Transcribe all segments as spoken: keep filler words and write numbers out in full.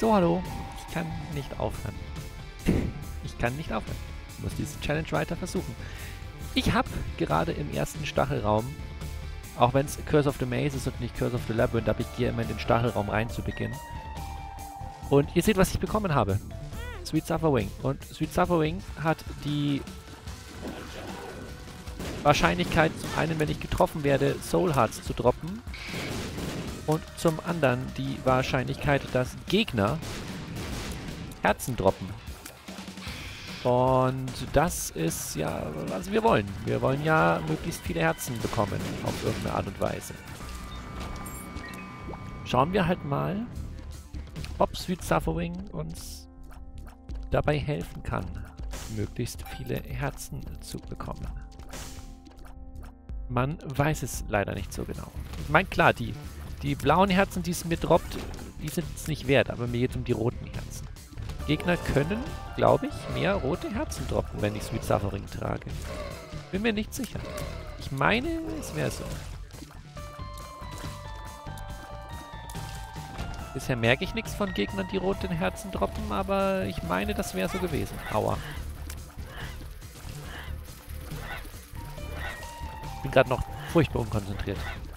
So, hallo. Ich kann nicht aufhören. Ich kann nicht aufhören. Ich muss diese Challenge weiter versuchen. Ich habe gerade im ersten Stachelraum, auch wenn es Curse of the Maze ist und nicht Curse of the Labyrinth, aber ich gehe immer in den Stachelraum rein zu Beginn. Und ihr seht, was ich bekommen habe. Sweet Suffering. Und Sweet Suffering hat die Wahrscheinlichkeit, zum einen, wenn ich getroffen werde, Soul Hearts zu droppen. Und zum anderen die Wahrscheinlichkeit, dass Gegner Herzen droppen. Und das ist ja, was wir wollen. Wir wollen ja möglichst viele Herzen bekommen, auf irgendeine Art und Weise. Schauen wir halt mal, ob Sweet Suffering uns dabei helfen kann, möglichst viele Herzen zu bekommen. Man weiß es leider nicht so genau. Ich meine, klar, die, die blauen Herzen, die es mir droppt, die sind es nicht wert, aber mir geht es um die roten Herzen. Gegner können, glaube ich, mehr rote Herzen droppen, wenn ich Sweet Suffering trage. Bin mir nicht sicher. Ich meine, es wäre so. Bisher merke ich nichts von Gegnern, die rote Herzen droppen, aber ich meine, das wäre so gewesen. Aua. Ich bin gerade noch furchtbar unkonzentriert.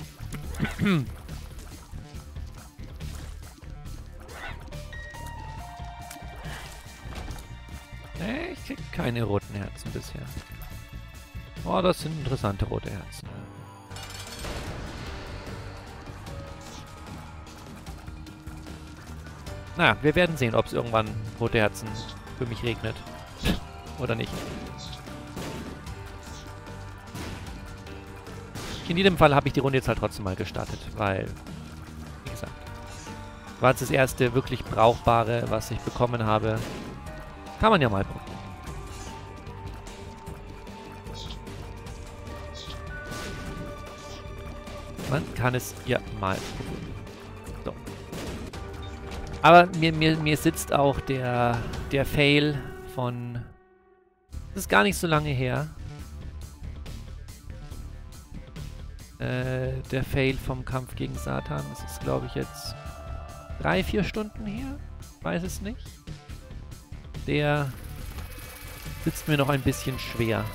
Nee, ich krieg keine roten Herzen bisher. Oh, das sind interessante rote Herzen. Naja, wir werden sehen, ob es irgendwann rote Herzen für mich regnet. Oder nicht. In jedem Fall habe ich die Runde jetzt halt trotzdem mal gestartet, weil, wie gesagt, war es das erste wirklich Brauchbare, was ich bekommen habe. Kann man ja mal probieren. Man kann es ja mal probieren. So. Aber mir, mir, mir sitzt auch der, der Fail von... Das ist gar nicht so lange her. Äh, der Fail vom Kampf gegen Satan. Das ist, glaube ich, jetzt drei, vier Stunden her. Weiß es nicht. Der sitzt mir noch ein bisschen schwer.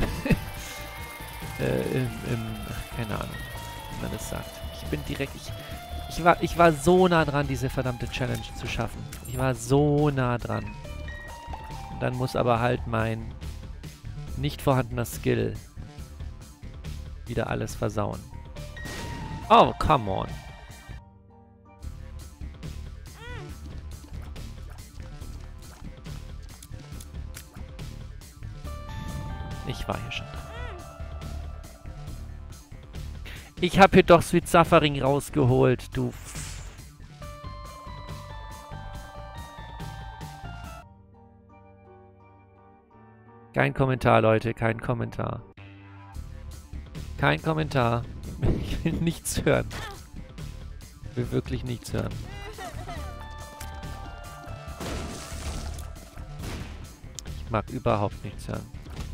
äh, im, im, keine Ahnung, wie man das sagt. Ich bin direkt... Ich, ich, war, ich war so nah dran, diese verdammte Challenge zu schaffen. Ich war so nah dran. Und dann muss aber halt mein nicht vorhandener Skill wieder alles versauen. Oh, come on. Ich war hier schon dran. Ich habe hier doch Sweet Suffering rausgeholt, du... Kein Kommentar, Leute, kein Kommentar. Kein Kommentar. Ich will nichts hören. Ich will wirklich nichts hören. Ich mag überhaupt nichts hören.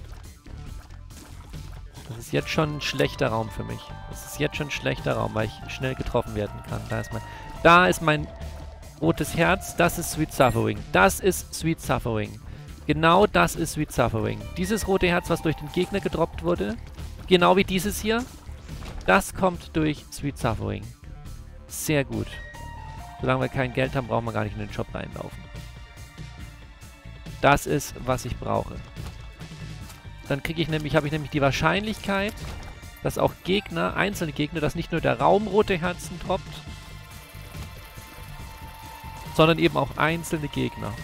Das ist jetzt schon ein schlechter Raum für mich. Das ist jetzt schon ein schlechter Raum, weil ich schnell getroffen werden kann. Da ist mein, da ist mein rotes Herz. Das ist Sweet Suffering. Das ist Sweet Suffering. Genau das ist Sweet Suffering. Dieses rote Herz, was durch den Gegner gedroppt wurde, genau wie dieses hier, das kommt durch Sweet Suffering. Sehr gut. Solange wir kein Geld haben, brauchen wir gar nicht in den Shop reinlaufen. Das ist, was ich brauche. Dann kriege ich nämlich, habe ich nämlich die Wahrscheinlichkeit, dass auch Gegner, einzelne Gegner, dass nicht nur der Raum rote Herzen droppt, sondern eben auch einzelne Gegner.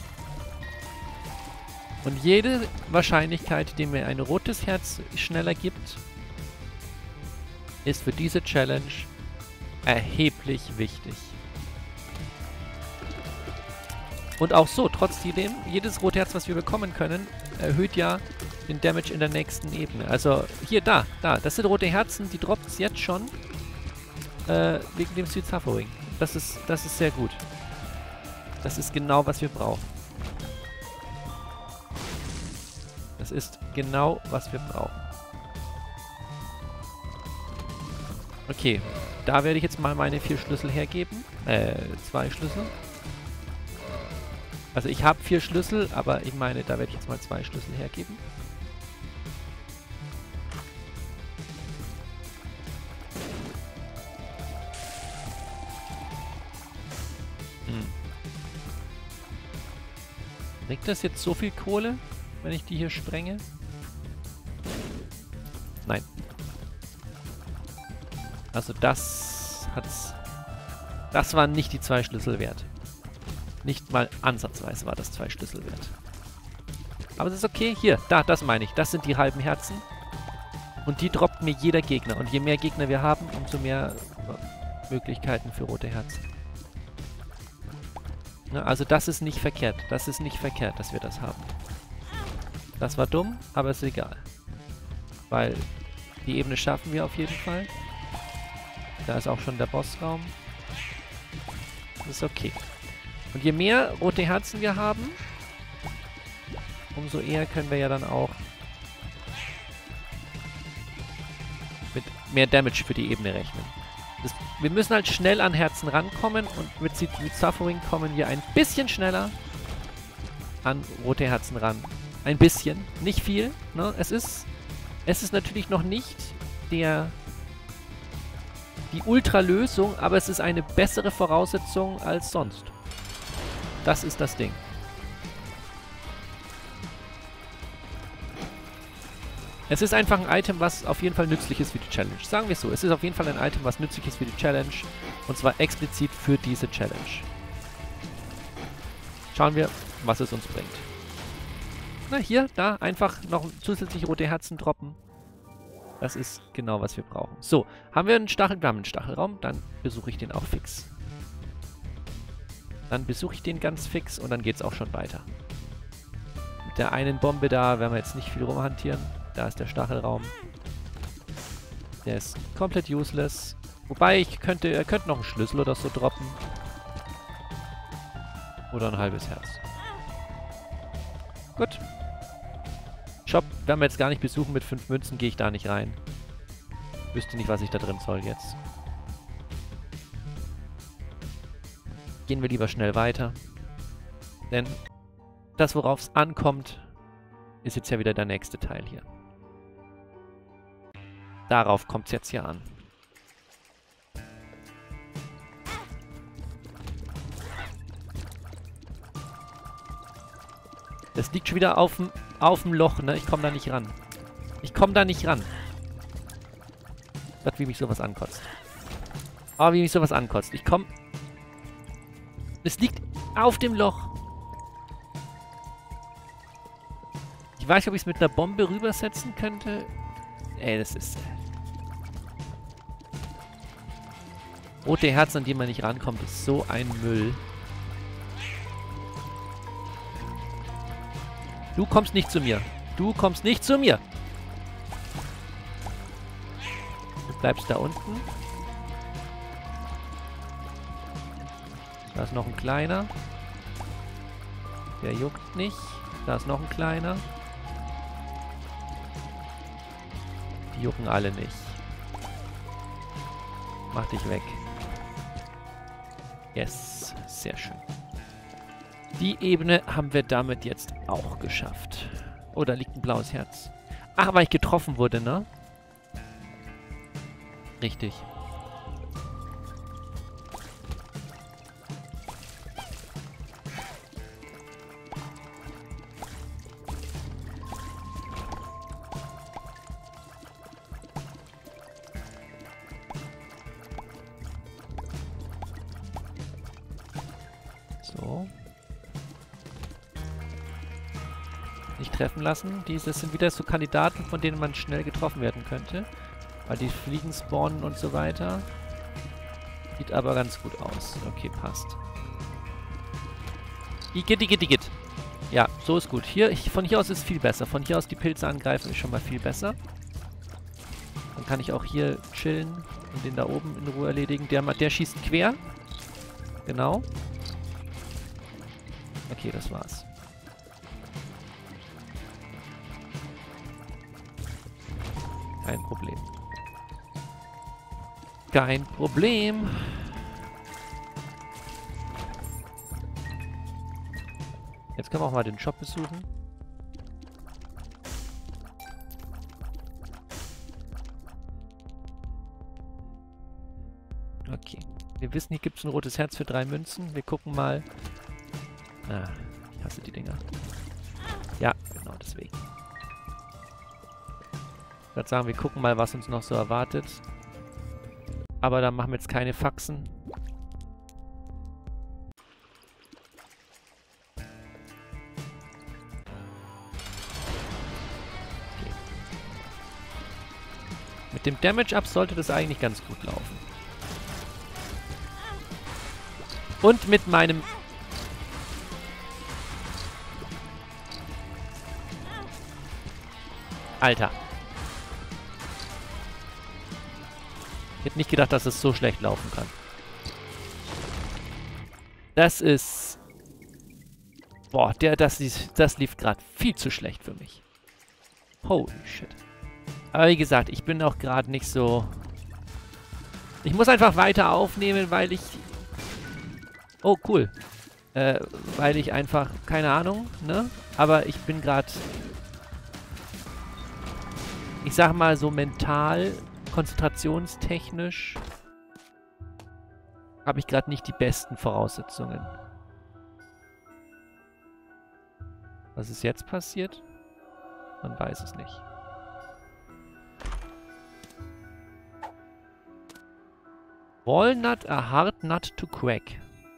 Und jede Wahrscheinlichkeit, die mir ein rotes Herz schneller gibt, ist für diese Challenge erheblich wichtig. Und auch so, trotzdem, jedes rote Herz, was wir bekommen können, erhöht ja den Damage in der nächsten Ebene. Also hier, da, da, das sind rote Herzen, die droppt es jetzt schon äh, wegen dem Sweet Suffering. Das ist, das ist sehr gut. Das ist genau, was wir brauchen. Das ist genau, was wir brauchen. Okay, da werde ich jetzt mal meine vier Schlüssel hergeben. Äh, zwei Schlüssel. Also ich habe vier Schlüssel, aber ich meine, da werde ich jetzt mal zwei Schlüssel hergeben. Hm. Bringt das jetzt so viel Kohle, wenn ich die hier sprenge? Nein. Also das hat's... Das waren nicht die zwei Schlüssel wert. Nicht mal ansatzweise war das zwei Schlüssel wert. Aber es ist okay. Hier, da, das meine ich. Das sind die halben Herzen. Und die droppt mir jeder Gegner. Und je mehr Gegner wir haben, umso mehr Möglichkeiten für rote Herzen. Ne, also das ist nicht verkehrt. Das ist nicht verkehrt, dass wir das haben. Das war dumm, aber ist egal. Weil die Ebene schaffen wir auf jeden Fall. Da ist auch schon der Bossraum. Das ist okay. Und je mehr rote Herzen wir haben, umso eher können wir ja dann auch mit mehr Damage für die Ebene rechnen. Das, wir müssen halt schnell an Herzen rankommen und mit, mit Suffering kommen wir ein bisschen schneller an rote Herzen ran. Ein bisschen, nicht viel. Ne? Es ist, es ist natürlich noch nicht der... die Ultra-Lösung, aber es ist eine bessere Voraussetzung als sonst. Das ist das Ding. Es ist einfach ein Item, was auf jeden Fall nützlich ist für die Challenge. Sagen wir es so, es ist auf jeden Fall ein Item, was nützlich ist für die Challenge. Und zwar explizit für diese Challenge. Schauen wir, was es uns bringt. Na, hier, da, einfach noch zusätzlich rote Herzen droppen. Das ist genau, was wir brauchen. So, haben wir einen Stachel, wir haben einen Stachelraum, dann besuche ich den auch fix. Dann besuche ich den ganz fix und dann geht es auch schon weiter. Mit der einen Bombe da werden wir jetzt nicht viel rumhantieren. Da ist der Stachelraum. Der ist komplett useless. Wobei, ich könnte, er könnte noch einen Schlüssel oder so droppen. Oder ein halbes Herz. Gut. Shop werden wir jetzt gar nicht besuchen. Mit fünf Münzen gehe ich da nicht rein. Wüsste nicht, was ich da drin soll jetzt. Gehen wir lieber schnell weiter. Denn das, worauf es ankommt, ist jetzt ja wieder der nächste Teil hier. Darauf kommt es jetzt hier an. Das liegt schon wieder auf dem auf dem Loch, ne? Ich komme da nicht ran. Ich komme da nicht ran. Gott, wie mich sowas ankotzt. Oh, wie mich sowas ankotzt. Ich komme... Es liegt auf dem Loch. Ich weiß nicht, ob ich es mit einer Bombe rübersetzen könnte. Ey, das ist... Rote Herzen, an die man nicht rankommt, ist so ein Müll. Du kommst nicht zu mir. Du kommst nicht zu mir. Du bleibst da unten. Da ist noch ein kleiner. Der juckt nicht. Da ist noch ein kleiner. Die jucken alle nicht. Mach dich weg. Yes. Sehr schön. Die Ebene haben wir damit jetzt auch geschafft. Oh, da liegt ein blaues Herz. Ach, weil ich getroffen wurde, ne? Richtig. So. Nicht treffen lassen. Diese sind wieder so Kandidaten, von denen man schnell getroffen werden könnte. Weil die Fliegen spawnen und so weiter. Sieht aber ganz gut aus. Okay, passt. Igitt, igitt, igitt. Ja, so ist gut. Hier, ich, von hier aus ist es viel besser. Von hier aus die Pilze angreifen ist schon mal viel besser. Dann kann ich auch hier chillen und den da oben in Ruhe erledigen. Der, der schießt quer. Genau. Okay, das war's. Kein Problem. Kein Problem. Jetzt können wir auch mal den Shop besuchen. Okay. Wir wissen, hier gibt es ein rotes Herz für drei Münzen. Wir gucken mal. Ah, ich hasse die Dinger. Ja, genau deswegen. Ich würde sagen, wir gucken mal, was uns noch so erwartet. Aber da machen wir jetzt keine Faxen. Okay. Mit dem Damage-Up sollte das eigentlich ganz gut laufen. Und mit meinem... Alter. Ich hätte nicht gedacht, dass es so schlecht laufen kann. Das ist... Boah, der, das, das lief gerade viel zu schlecht für mich. Holy shit. Aber wie gesagt, ich bin auch gerade nicht so... Ich muss einfach weiter aufnehmen, weil ich... Oh, cool. Äh, weil ich einfach... Keine Ahnung, ne? Aber ich bin gerade... Ich sag mal so mental... Konzentrationstechnisch habe ich gerade nicht die besten Voraussetzungen. Was ist jetzt passiert? Man weiß es nicht. Walnut, a hard nut to crack.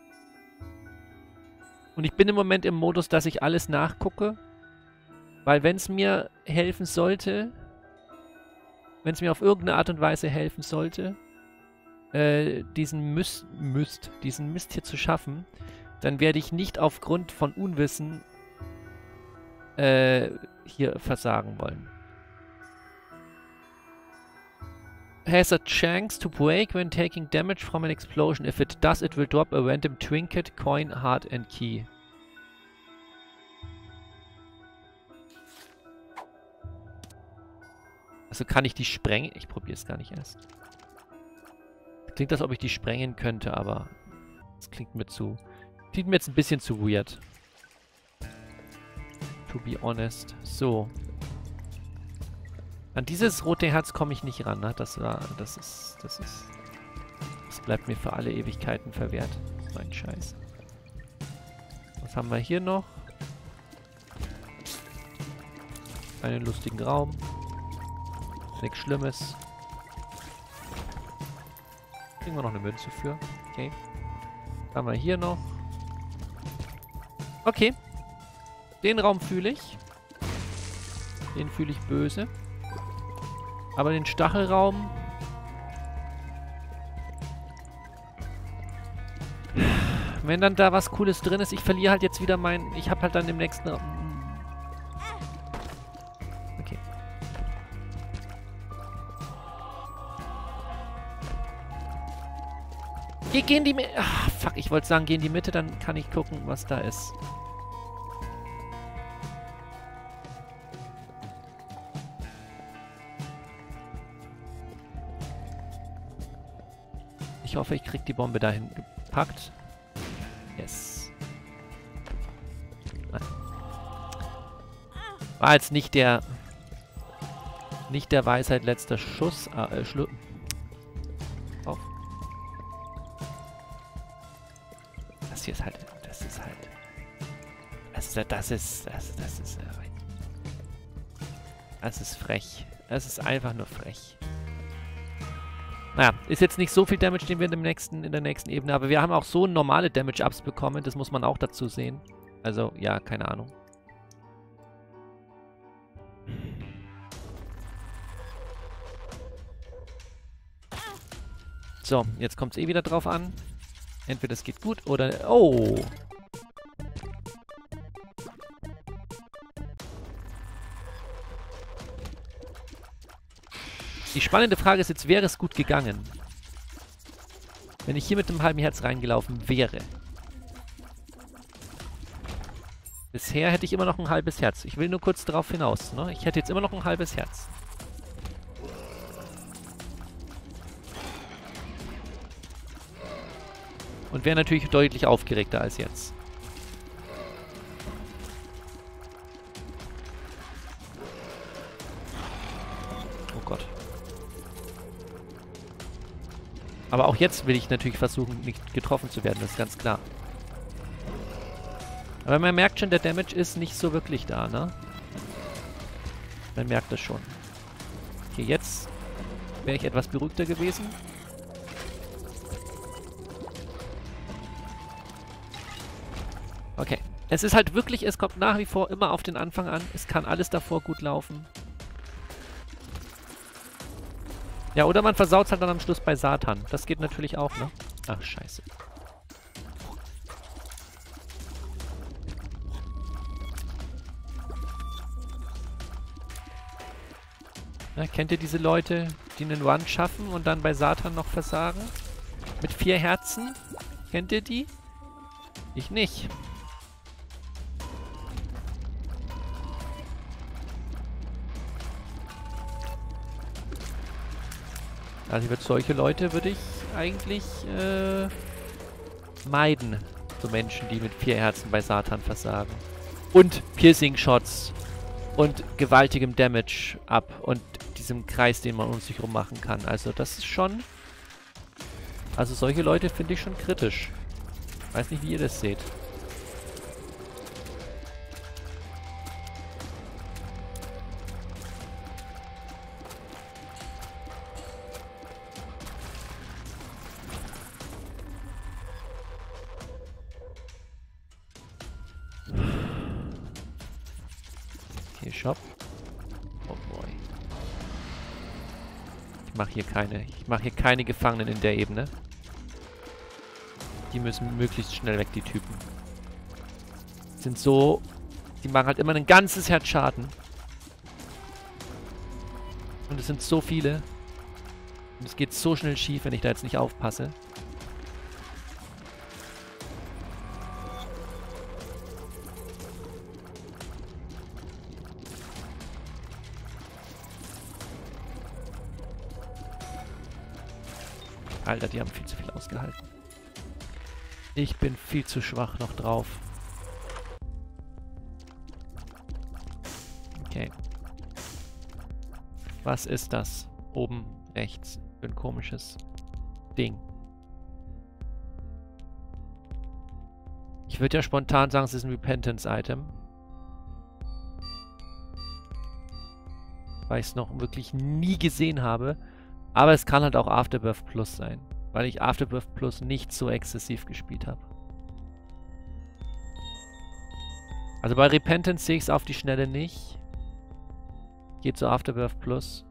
Und ich bin im Moment im Modus, dass ich alles nachgucke. Weil wenn es mir helfen sollte... Wenn es mir auf irgendeine Art und Weise helfen sollte, äh, diesen Mist, Mist, diesen Mist hier zu schaffen, dann werde ich nicht aufgrund von Unwissen äh, hier versagen wollen. Has a chance to break when taking damage from an explosion. If it does, it will drop a random trinket, coin, heart and key. Also kann ich die sprengen? Ich probiere es gar nicht erst. Klingt, als ob ich die sprengen könnte, aber das klingt mir zu... Klingt mir jetzt ein bisschen zu weird. To be honest. So. An dieses rote Herz komme ich nicht ran, ne? Das war... Das ist... Das ist... Das bleibt mir für alle Ewigkeiten verwehrt. Mein Scheiß. Was haben wir hier noch? Einen lustigen Raum. Nichts Schlimmes. Kriegen wir noch eine Münze für. Okay. Was haben wir hier noch? Okay. Den Raum fühle ich. Den fühle ich böse. Aber den Stachelraum... Wenn dann da was Cooles drin ist, ich verliere halt jetzt wieder mein... Ich habe halt dann im nächsten Raum... Okay. Geh, geh in die Mitte. Ach, fuck, ich wollte sagen, geh in die Mitte, dann kann ich gucken, was da ist. Ich hoffe, ich krieg die Bombe dahin gepackt. Yes. Nein. War jetzt nicht der... Nicht der Weisheit letzter Schuss. Äh, Schlu... Auf. Das hier ist halt... Das ist halt... Das ist... Das ist... Das, das ist... Das ist frech. Das ist einfach nur frech. Naja, ist jetzt nicht so viel Damage, den wir in, dem nächsten, in der nächsten Ebene, aber wir haben auch so normale Damage-Ups bekommen, das muss man auch dazu sehen. Also, ja, keine Ahnung. So, jetzt kommt es eh wieder drauf an. Entweder es geht gut oder... Oh! Die spannende Frage ist jetzt, wäre es gut gegangen, wenn ich hier mit einem halben Herz reingelaufen wäre? Bisher hätte ich immer noch ein halbes Herz. Ich will nur kurz darauf hinaus, ne? Ich hätte jetzt immer noch ein halbes Herz. Und wäre natürlich deutlich aufgeregter als jetzt. Aber auch jetzt will ich natürlich versuchen, nicht getroffen zu werden, das ist ganz klar. Aber man merkt schon, der Damage ist nicht so wirklich da, ne? Man merkt das schon. Okay, jetzt wäre ich etwas beruhigter gewesen. Okay. Es ist halt wirklich, es kommt nach wie vor immer auf den Anfang an. Es kann alles davor gut laufen. Ja, oder man versaut es halt dann am Schluss bei Satan. Das geht natürlich auch, ne? Ach, scheiße. Ja, kennt ihr diese Leute, die einen Run schaffen und dann bei Satan noch versagen? Mit vier Herzen? Kennt ihr die? Ich nicht. Also ich würde solche Leute würde ich eigentlich äh, meiden. So Menschen, die mit vier Herzen bei Satan versagen. Und Piercing Shots. Und gewaltigem Damage ab. Und diesem Kreis, den man um sich herum machen kann. Also das ist schon... Also solche Leute finde ich schon kritisch. Weiß nicht, wie ihr das seht. Okay, Shop. Oh boy. Ich mache hier keine. Ich mache hier keine Gefangenen in der Ebene. Die müssen möglichst schnell weg, die Typen. Sind so... Die machen halt immer ein ganzes Herz Schaden. Und es sind so viele. Und es geht so schnell schief, wenn ich da jetzt nicht aufpasse. Alter, die haben viel zu viel ausgehalten. Ich bin viel zu schwach noch drauf. Okay. Was ist das? Oben rechts. Für ein komisches Ding. Ich würde ja spontan sagen, es ist ein Repentance-Item. Weil ich es noch wirklich nie gesehen habe. Aber es kann halt auch Afterbirth Plus sein. Weil ich Afterbirth Plus nicht so exzessiv gespielt habe. Also bei Repentance sehe ich es auf die Schnelle nicht. Geht zu Afterbirth Plus.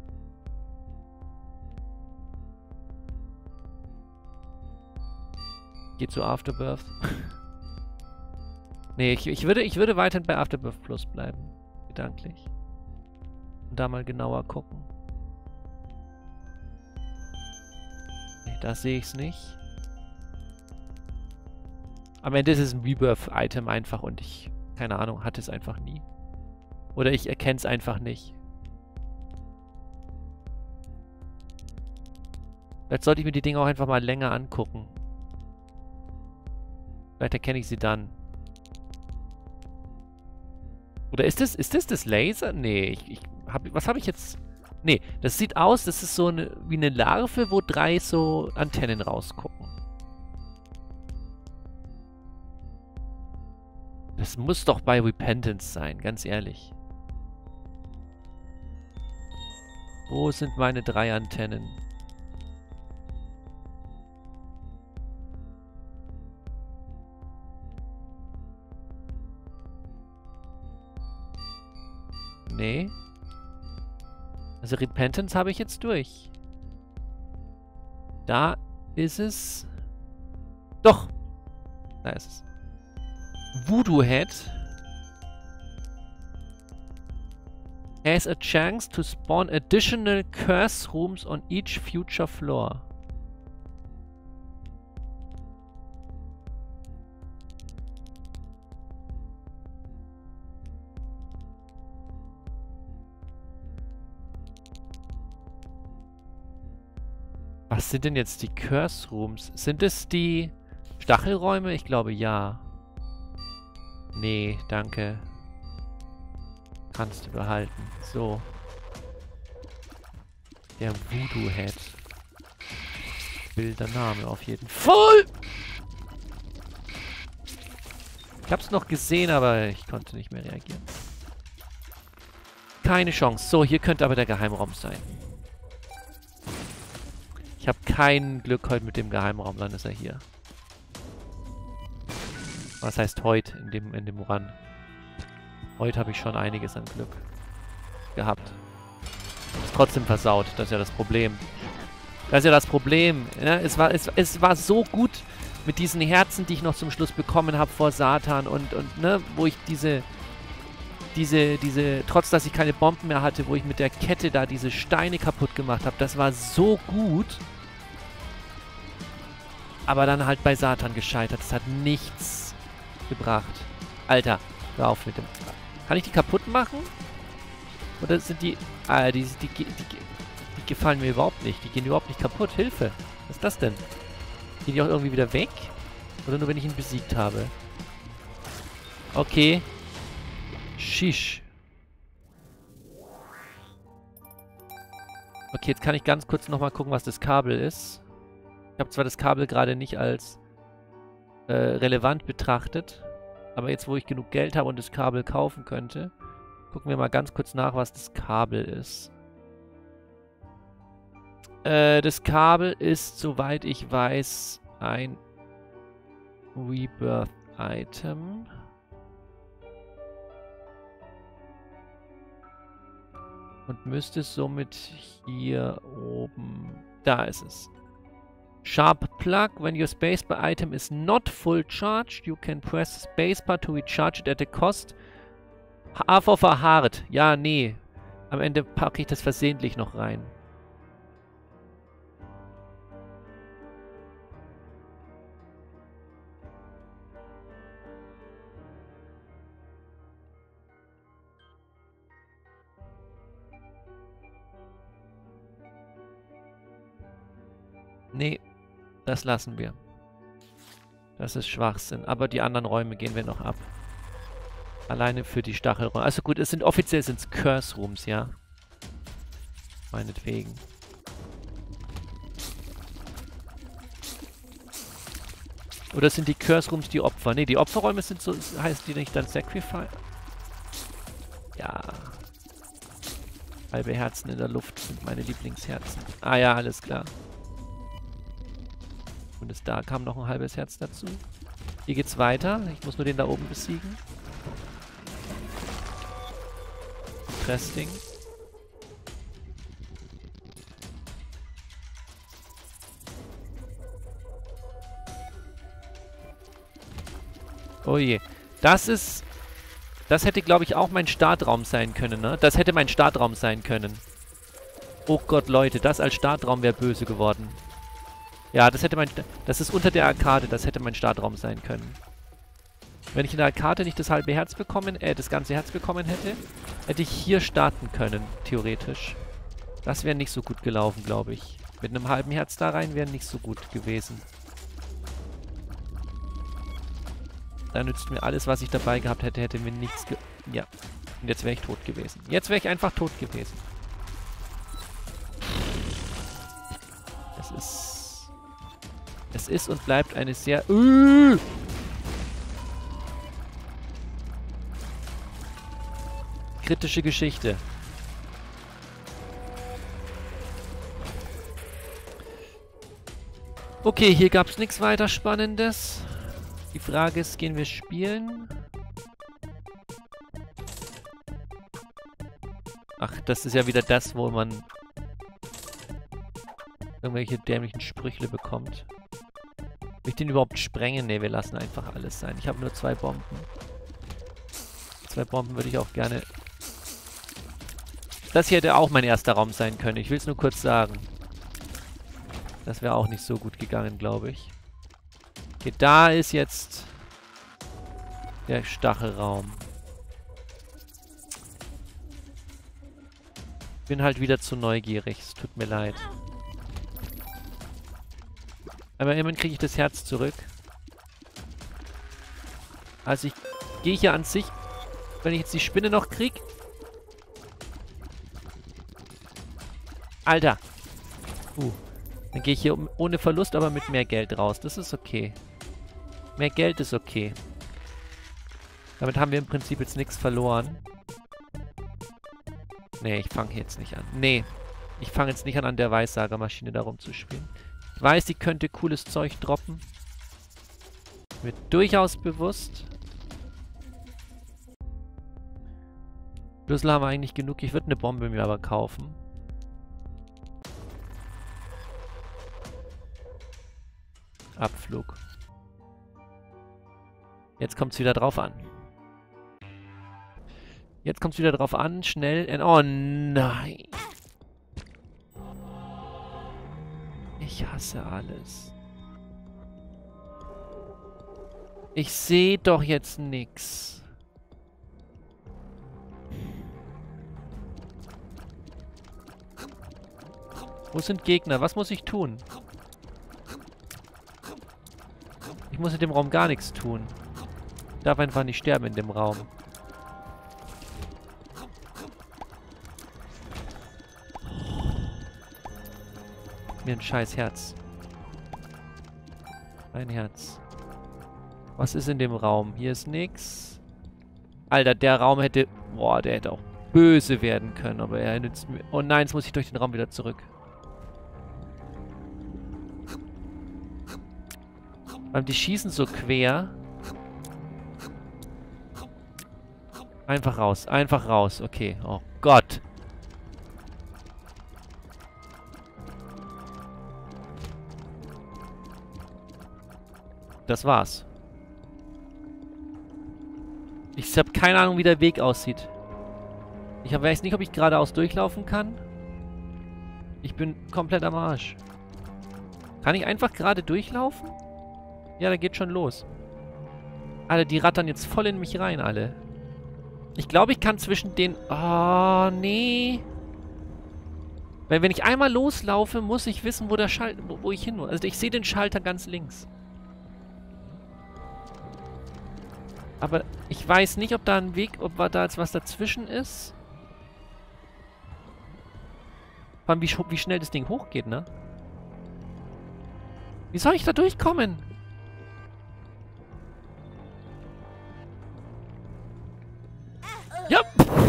Geht zu Afterbirth. Nee, ich, ich, würde, ich würde weiterhin bei Afterbirth Plus bleiben. Gedanklich. Und da mal genauer gucken. Da sehe ich es nicht. Am Ende ist es ein Rebirth-Item einfach und ich, keine Ahnung, hatte es einfach nie. Oder ich erkenne es einfach nicht. Vielleicht sollte ich mir die Dinge auch einfach mal länger angucken. Vielleicht erkenne ich sie dann. Oder ist das, ist das das Laser? Nee, ich, ich hab, was habe ich jetzt... Nee, das sieht aus, das ist so eine, wie eine Larve, wo drei so Antennen rausgucken. Das muss doch bei Repentance sein, ganz ehrlich. Wo sind meine drei Antennen? Nee. Also Repentance habe ich jetzt durch. Da ist es. Doch. Da ist es. Voodoo Head has a chance to spawn additional curse rooms on each future floor. Was sind denn jetzt die Curse Rooms? Sind es die Stachelräume? Ich glaube ja. Nee, danke. Kannst du behalten. So. Der Voodoo Head. Wilder Name auf jeden Fall. Ich hab's noch gesehen, aber ich konnte nicht mehr reagieren. Keine Chance. So, hier könnte aber der Geheimraum sein. Ich habe kein Glück heute mit dem Geheimraum, dann ist er hier. Was heißt heute in dem, in dem Run? Heute habe ich schon einiges an Glück gehabt. Ist trotzdem versaut, das ist ja das Problem. Das ist ja das Problem. Ne? Es war, es, es war so gut mit diesen Herzen, die ich noch zum Schluss bekommen habe vor Satan und, und ne, wo ich diese, diese, diese, trotz dass ich keine Bomben mehr hatte, wo ich mit der Kette da diese Steine kaputt gemacht habe. Das war so gut. Aber dann halt bei Satan gescheitert. Das hat nichts gebracht. Alter, hör auf mit dem... Kann ich die kaputt machen? Oder sind die... Ah, die, die, die, die, die gefallen mir überhaupt nicht. Die gehen überhaupt nicht kaputt. Hilfe. Was ist das denn? Gehen die auch irgendwie wieder weg? Oder nur, wenn ich ihn besiegt habe? Okay. Shish. Okay, jetzt kann ich ganz kurz nochmal gucken, was das Kabel ist. Ich habe zwar das Kabel gerade nicht als äh, relevant betrachtet, aber jetzt, wo ich genug Geld habe und das Kabel kaufen könnte, gucken wir mal ganz kurz nach, was das Kabel ist. Äh, das Kabel ist, soweit ich weiß, ein Rebirth-Item. Und müsste somit hier oben... Da ist es. Sharp Plug. When your spacebar item is not full charged, you can press spacebar to recharge it at a cost. Half of a heart. Ja, nee. Am Ende packe ich das versehentlich noch rein. Nee, das lassen wir. Das ist Schwachsinn. Aber die anderen Räume gehen wir noch ab. Alleine für die Stachelräume. Also gut, es sind offiziell sind es Curse Rooms, ja. Meinetwegen. Oder sind die Curse Rooms die Opfer? Ne, die Opferräume sind so, heißt die nicht dann Sacrifice? Ja. Halbe Herzen in der Luft sind meine Lieblingsherzen. Ah ja, alles klar. Und es da kam noch ein halbes Herz dazu. Hier geht's weiter. Ich muss nur den da oben besiegen. Interesting. Oh je. Das ist... Das hätte, glaube ich, auch mein Startraum sein können, ne? Das hätte mein Startraum sein können. Oh Gott, Leute, das als Startraum wäre böse geworden. Ja, das hätte mein... Das ist unter der Arkade, das hätte mein Startraum sein können. Wenn ich in der Arkade nicht das halbe Herz bekommen, äh, das ganze Herz bekommen hätte, hätte ich hier starten können, theoretisch. Das wäre nicht so gut gelaufen, glaube ich. Mit einem halben Herz da rein wäre nicht so gut gewesen. Da nützt mir alles, was ich dabei gehabt hätte, hätte mir nichts ge... Ja. Und jetzt wäre ich tot gewesen. Jetzt wäre ich einfach tot gewesen. Es ist... Es ist und bleibt eine sehr... Uh! kritische Geschichte. Okay, hier gab es nichts weiter Spannendes. Die Frage ist, gehen wir spielen? Ach, das ist ja wieder das, wo man irgendwelche dämlichen Sprüchle bekommt. Will ich den überhaupt sprengen? Ne, wir lassen einfach alles sein. Ich habe nur zwei Bomben. Zwei Bomben würde ich auch gerne... Das hier hätte auch mein erster Raum sein können. Ich will es nur kurz sagen. Das wäre auch nicht so gut gegangen, glaube ich. Okay, da ist jetzt der Stachelraum. Bin halt wieder zu neugierig. Es tut mir leid. Aber immerhin kriege ich das Herz zurück. Also ich gehe hier an sich, wenn ich jetzt die Spinne noch kriege. Alter. Uh. Dann gehe ich hier ohne Verlust, aber mit mehr Geld raus. Das ist okay. Mehr Geld ist okay. Damit haben wir im Prinzip jetzt nichts verloren. Nee, ich fange jetzt nicht an. Nee, ich fange jetzt nicht an, an der Weissagermaschine da rumzuspielen. Ich weiß, die könnte cooles Zeug droppen. Mir durchaus bewusst. Schlüssel haben wir eigentlich genug. Ich würde eine Bombe mir aber kaufen. Abflug. Jetzt kommt es wieder drauf an. Jetzt kommt es wieder drauf an. Schnell. Oh nein. Ich hasse alles. Ich sehe doch jetzt nix. Wo sind Gegner? Was muss ich tun? Ich muss in dem Raum gar nichts tun. Ich darf einfach nicht sterben in dem Raum. Mir ein scheiß Herz. Ein Herz. Was ist in dem Raum? Hier ist nix. Alter, der Raum hätte... Boah, der hätte auch böse werden können, aber er nützt mir... Oh nein, jetzt muss ich durch den Raum wieder zurück. Weil die schießen so quer. Einfach raus, einfach raus. Okay, oh Gott. Das war's. Ich habe keine Ahnung, wie der Weg aussieht. Ich weiß nicht, ob ich geradeaus durchlaufen kann. Ich bin komplett am Arsch. Kann ich einfach gerade durchlaufen? Ja, da geht schon los. Alter, die rattern jetzt voll in mich rein, alle. Ich glaube, ich kann zwischen den... Oh, nee. Weil wenn ich einmal loslaufe, muss ich wissen, wo der Schalter... Wo, wo ich hin muss. Also ich sehe den Schalter ganz links. Aber ich weiß nicht, ob da ein Weg... Ob da jetzt was dazwischen ist. Vor allem, wie, sch wie schnell das Ding hochgeht, ne? Wie soll ich da durchkommen? Ja!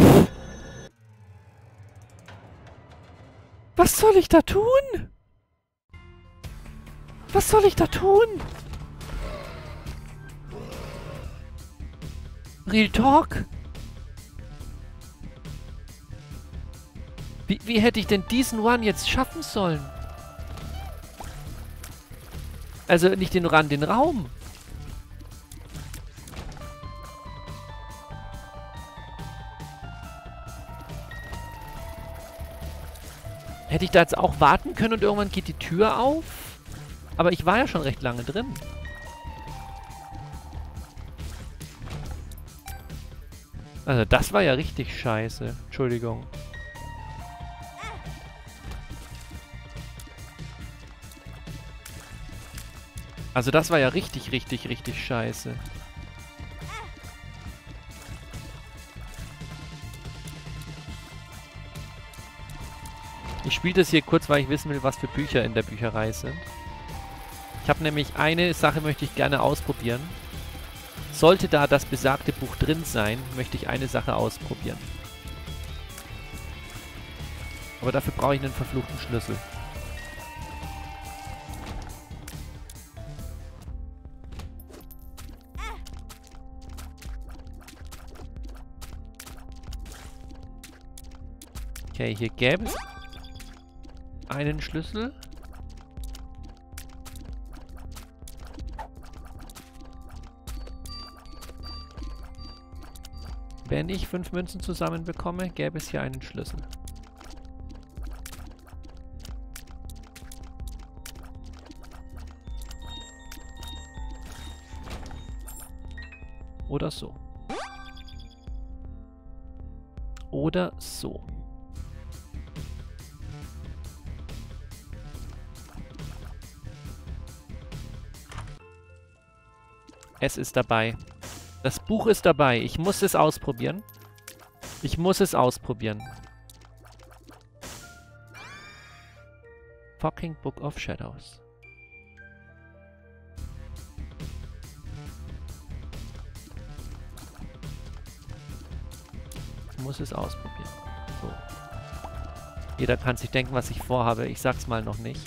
Was soll ich da tun? Was soll ich da tun? Real Talk? Wie, wie hätte ich denn diesen Run jetzt schaffen sollen? Also nicht den Run, den Raum. Hätte ich da jetzt auch warten können und irgendwann geht die Tür auf? Aber ich war ja schon recht lange drin. Also das war ja richtig scheiße. Entschuldigung. Also das war ja richtig, richtig, richtig scheiße. Ich spiele das hier kurz, weil ich wissen will, was für Bücher in der Bücherei sind. Ich habe nämlich eine Sache, möchte ich gerne ausprobieren. Sollte da das besagte Buch drin sein, möchte ich eine Sache ausprobieren. Aber dafür brauche ich einen verfluchten Schlüssel. Okay, hier gäbe es einen Schlüssel. Wenn ich fünf Münzen zusammen bekomme, gäbe es hier einen Schlüssel. Oder so. Oder so. Es ist dabei. Das Buch ist dabei. Ich muss es ausprobieren. Ich muss es ausprobieren. fucking Book of Shadows. Ich muss es ausprobieren. So. Jeder kann sich denken, was ich vorhabe. Ich sag's mal noch nicht.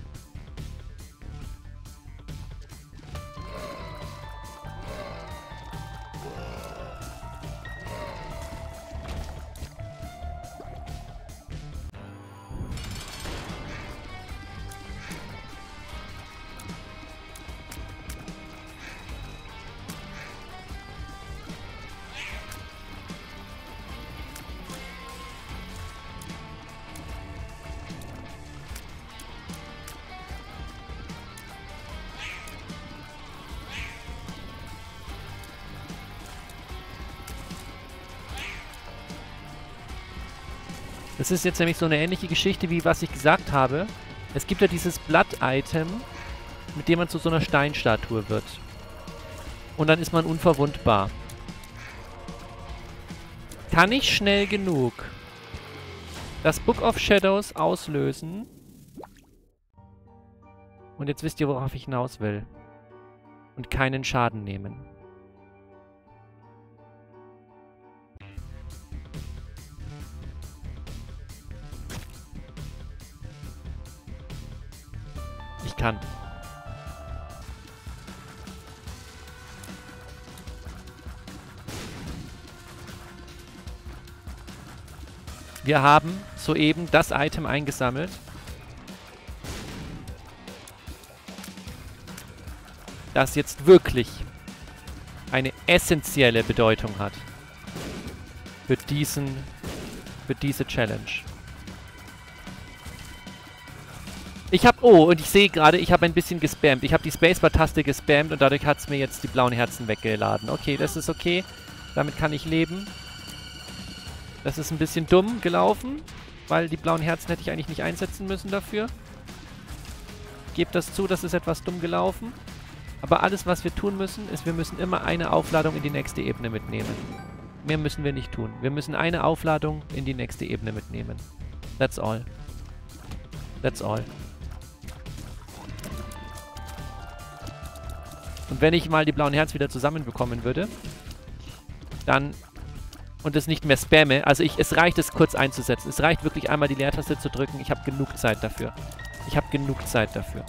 Das ist jetzt nämlich so eine ähnliche Geschichte, wie was ich gesagt habe. Es gibt ja dieses Blatt-Item, mit dem man zu so einer Steinstatue wird. Und dann ist man unverwundbar. Kann ich schnell genug das Book of Shadows auslösen? Und jetzt wisst ihr, worauf ich hinaus will. Und keinen Schaden nehmen. Ich kann. Wir haben soeben das Item eingesammelt. Das jetzt wirklich eine essentielle Bedeutung hat. Für diesen, für diese Challenge. Ich habe, oh, und ich sehe gerade, ich habe ein bisschen gespammt. Ich habe die Spacebar-Taste gespammt und dadurch hat es mir jetzt die blauen Herzen weggeladen. Okay, das ist okay. Damit kann ich leben. Das ist ein bisschen dumm gelaufen, weil die blauen Herzen hätte ich eigentlich nicht einsetzen müssen dafür. Gebt das zu, das ist etwas dumm gelaufen. Aber alles, was wir tun müssen, ist, wir müssen immer eine Aufladung in die nächste Ebene mitnehmen. Mehr müssen wir nicht tun. Wir müssen eine Aufladung in die nächste Ebene mitnehmen. That's all. That's all. Und wenn ich mal die blauen Herzen wieder zusammenbekommen würde, dann, und es nicht mehr spamme, also ich, es reicht es kurz einzusetzen. Es reicht wirklich einmal die Leertaste zu drücken. Ich habe genug Zeit dafür. Ich habe genug Zeit dafür.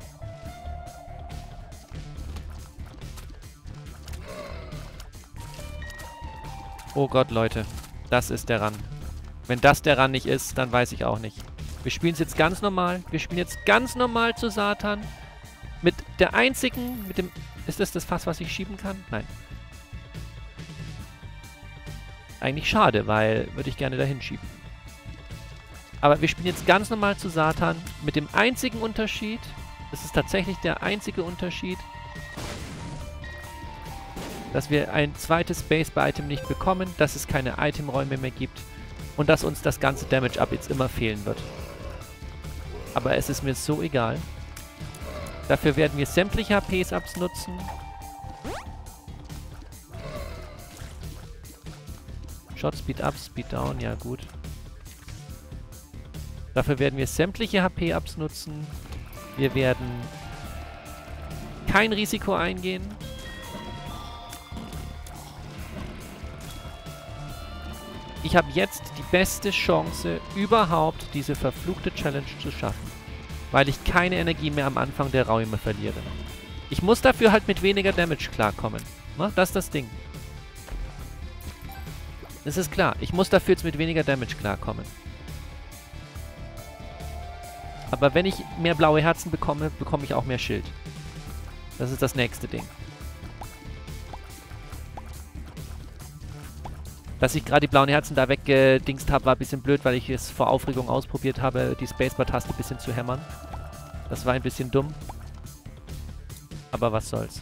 Oh Gott, Leute. Das ist der Run. Wenn das der Run nicht ist, dann weiß ich auch nicht. Wir spielen es jetzt ganz normal. Wir spielen jetzt ganz normal zu Satan. Mit der einzigen, mit dem... Ist das das Fass, was ich schieben kann? Nein. Eigentlich schade, weil würde ich gerne dahin schieben. Aber wir spielen jetzt ganz normal zu Satan mit dem einzigen Unterschied. Das ist tatsächlich der einzige Unterschied, dass wir ein zweites Spacebar-Item nicht bekommen, dass es keine Itemräume mehr gibt und dass uns das ganze Damage-Up jetzt immer fehlen wird. Aber es ist mir so egal. Dafür werden wir sämtliche H Ps-Ups nutzen. Shot Speed Up, Speed Down, ja gut. Dafür werden wir sämtliche H P-Ups nutzen. Wir werden kein Risiko eingehen. Ich habe jetzt die beste Chance, überhaupt diese verfluchte Challenge zu schaffen. Weil ich keine Energie mehr am Anfang der Räume verliere. Ich muss dafür halt mit weniger Damage klarkommen. Ne? Das ist das Ding. Das ist klar. Ich muss dafür jetzt mit weniger Damage klarkommen. Aber wenn ich mehr blaue Herzen bekomme, bekomme ich auch mehr Schild. Das ist das nächste Ding. Dass ich gerade die blauen Herzen da weggedingst habe, war ein bisschen blöd, weil ich es vor Aufregung ausprobiert habe, die Spacebar-Taste ein bisschen zu hämmern. Das war ein bisschen dumm. Aber was soll's.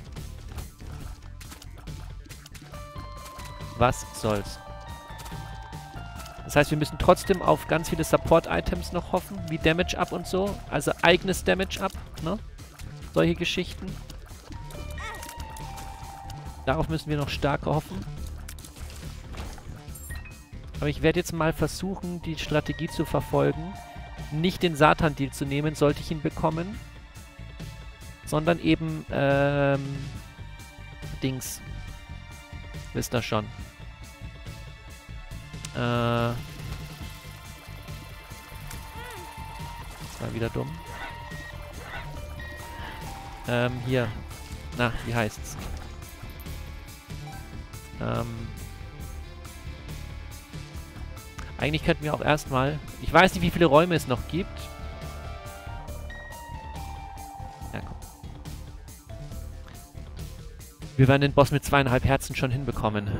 Was soll's. Das heißt, wir müssen trotzdem auf ganz viele Support-Items noch hoffen, wie Damage-Up und so. Also eigenes Damage-Up, ne? Solche Geschichten. Darauf müssen wir noch stärker hoffen. Aber ich werde jetzt mal versuchen, die Strategie zu verfolgen, nicht den Satan-Deal zu nehmen, sollte ich ihn bekommen. Sondern eben, ähm, Dings. Wisst ihr schon. Äh. Das war wieder dumm. Ähm, hier. Na, wie heißt's? Ähm. Eigentlich könnten wir auch erstmal... Ich weiß nicht, wie viele Räume es noch gibt. Ja, komm. Wir werden den Boss mit zweieinhalb Herzen schon hinbekommen.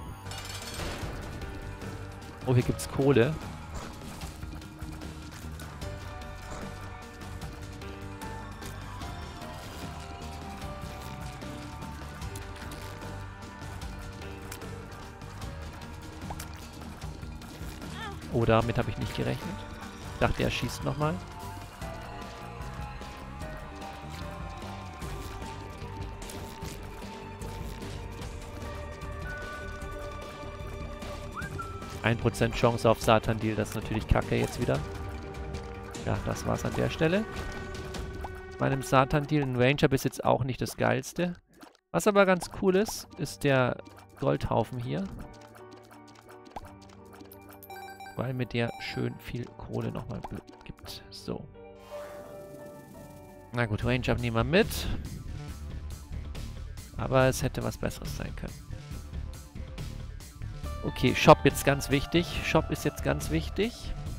Oh, hier gibt's Kohle. Oh, damit habe ich nicht gerechnet. Ich dachte, er schießt nochmal. ein Prozent Chance auf Satan-Deal, das ist natürlich kacke jetzt wieder. Ja, das war's an der Stelle. Meinem Satan-Deal, ein Ranger ist jetzt auch nicht das Geilste. Was aber ganz cool ist, ist der Goldhaufen hier. Weil mir der schön viel Kohle nochmal gibt. So. Na gut, Ranger nehmen wir mit. Aber es hätte was Besseres sein können. Okay, Shop jetzt ganz wichtig. Shop ist jetzt ganz wichtig.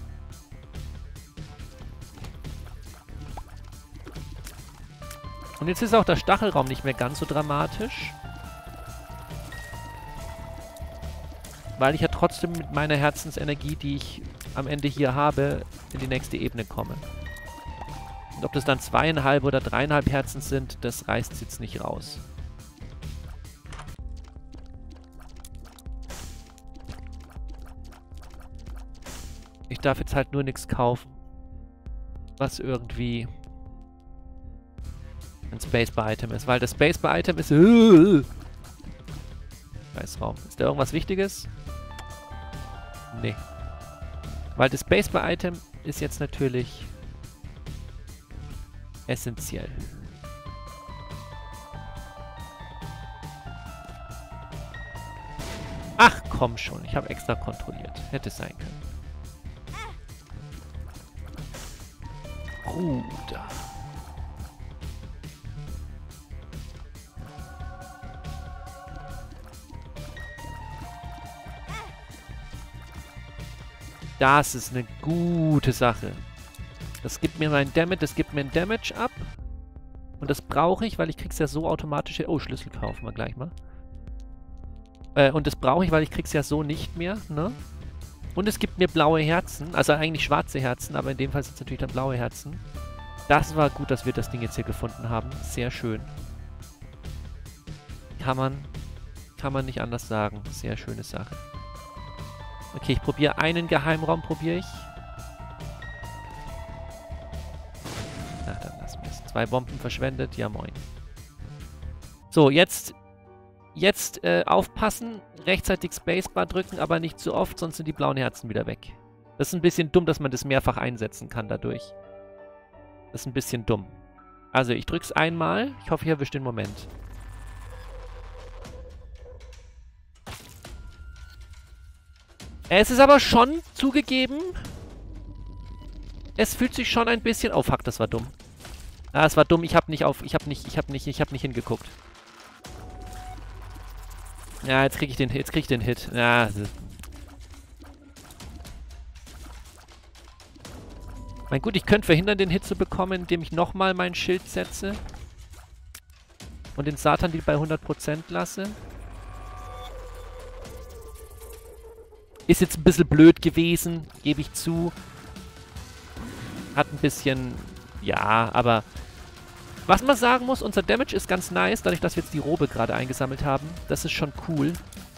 Und jetzt ist auch der Stachelraum nicht mehr ganz so dramatisch. Weil ich ja trotzdem mit meiner Herzensenergie, die ich am Ende hier habe, in die nächste Ebene komme. Und ob das dann zweieinhalb oder dreieinhalb Herzen sind, das reißt jetzt nicht raus. Ich darf jetzt halt nur nichts kaufen, was irgendwie ein Spacebar-Item ist, weil das Spacebar-Item ist... Uh, Scheißraum. Ist da irgendwas Wichtiges? Nee. Weil das Spacebar-Item ist jetzt natürlich essentiell. Ach, komm schon. Ich habe extra kontrolliert. Hätte es sein können. Bruder. Das ist eine gute Sache. Das gibt mir mein Damage, das gibt mir ein Damage ab. Und das brauche ich, weil ich krieg's ja so automatisch... Oh, Schlüssel kaufen wir gleich mal. Äh, und das brauche ich, weil ich krieg's ja so nicht mehr, ne? Und es gibt mir blaue Herzen, also eigentlich schwarze Herzen, aber in dem Fall sind es natürlich dann blaue Herzen. Das war gut, dass wir das Ding jetzt hier gefunden haben. Sehr schön. Kann man, kann man nicht anders sagen. Sehr schöne Sache. Okay, ich probiere einen Geheimraum, probiere ich. Na, dann lassen wir es. Zwei Bomben verschwendet, ja moin. So, jetzt, jetzt äh, aufpassen, rechtzeitig Spacebar drücken, aber nicht zu oft, sonst sind die blauen Herzen wieder weg. Das ist ein bisschen dumm, dass man das mehrfach einsetzen kann dadurch. Das ist ein bisschen dumm. Also, ich drück's einmal. Ich hoffe, ich erwische den Moment. Es ist aber schon zugegeben. Es fühlt sich schon ein bisschen... Oh, fuck, das war dumm. Ah, es war dumm. Ich hab nicht auf... Ich hab nicht... Ich hab nicht... Ich hab nicht hingeguckt. Ja, jetzt krieg ich den... Jetzt krieg ich den Hit. Ja, mein gut, ich könnte verhindern, den Hit zu bekommen, indem ich nochmal mein Schild setze. Und den Satan-Deal bei hundert Prozent lasse. Ist jetzt ein bisschen blöd gewesen, gebe ich zu. Hat ein bisschen... Ja, aber... Was man sagen muss, unser Damage ist ganz nice, dadurch, dass wir jetzt die Robe gerade eingesammelt haben. Das ist schon cool.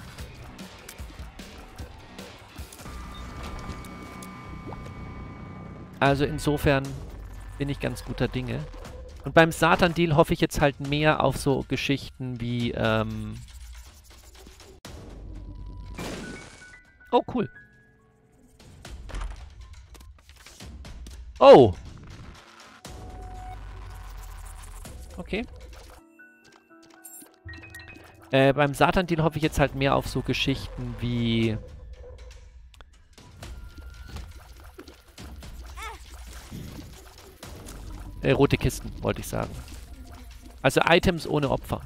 Also insofern bin ich ganz guter Dinge. Und beim Satan-Deal hoffe ich jetzt halt mehr auf so Geschichten wie... Ähm oh, cool. Oh! Okay. Äh, beim Satan-Deal hoffe ich jetzt halt mehr auf so Geschichten wie... Äh, rote Kisten, wollte ich sagen. Also Items ohne Opfer.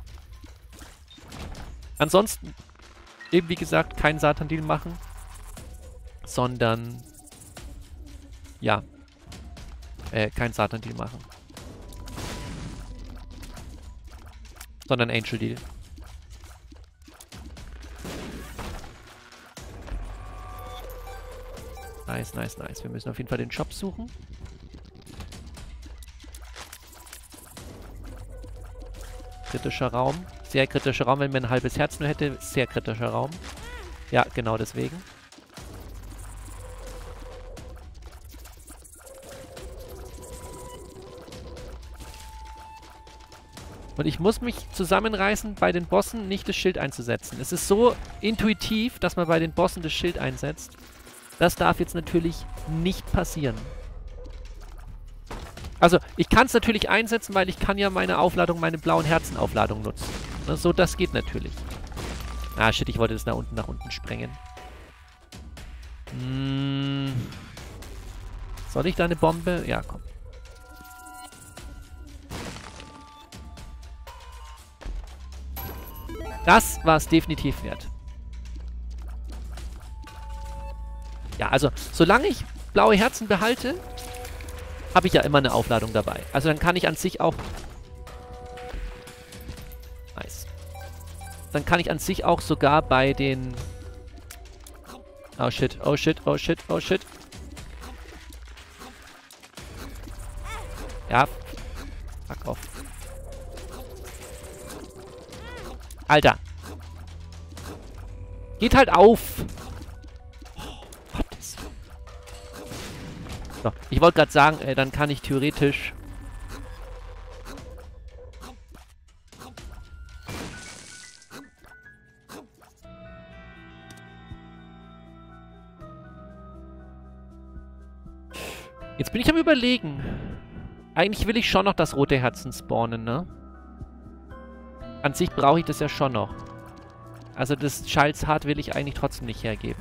Ansonsten, eben wie gesagt, kein Satan-Deal machen. Sondern... Ja. Äh, kein Satan-Deal machen. Sondern Angel-Deal. Nice, nice, nice. Wir müssen auf jeden Fall den Shop suchen. Kritischer Raum. Sehr kritischer Raum, wenn man ein halbes Herz nur hätte. Sehr kritischer Raum. Ja, genau deswegen. Und ich muss mich zusammenreißen, bei den Bossen nicht das Schild einzusetzen. Es ist so intuitiv, dass man bei den Bossen das Schild einsetzt. Das darf jetzt natürlich nicht passieren. Also, ich kann es natürlich einsetzen, weil ich kann ja meine Aufladung, meine blauen Herzenaufladung nutzen. Ne, so, das geht natürlich. Ah, shit, ich wollte das da unten nach unten sprengen. Hm. Soll ich da eine Bombe? Ja, komm. Das war es definitiv wert. Ja, also, solange ich blaue Herzen behalte, habe ich ja immer eine Aufladung dabei. Also dann kann ich an sich auch... Nice. Dann kann ich an sich auch sogar bei den... Oh shit, oh shit, oh shit, oh shit. Ja. Fuck off. Alter. Geht halt auf. So, ich wollte gerade sagen, äh, dann kann ich theoretisch... Jetzt bin ich am Überlegen. Eigentlich will ich schon noch das rote Herzen spawnen, ne? An sich brauche ich das ja schon noch. Also das Child's Heart will ich eigentlich trotzdem nicht hergeben.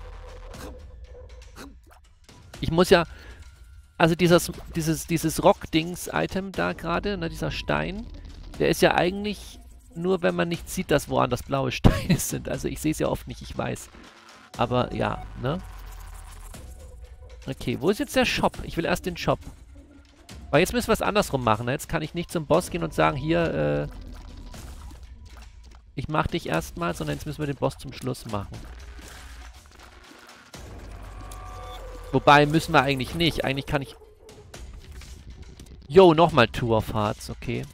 Ich muss ja... Also dieses, dieses, dieses Rock-Dings-Item da gerade, ne, dieser Stein, der ist ja eigentlich nur, wenn man nicht sieht, dass woanders blaue Steine sind. Also ich sehe es ja oft nicht, ich weiß. Aber ja, ne? Okay, wo ist jetzt der Shop? Ich will erst den Shop. Aber jetzt müssen wir es andersrum machen, ne? Jetzt kann ich nicht zum Boss gehen und sagen, hier, äh... ich mach dich erstmal, sondern jetzt müssen wir den Boss zum Schluss machen. Wobei, müssen wir eigentlich nicht. Eigentlich kann ich... Yo, nochmal Two of Hearts, okay.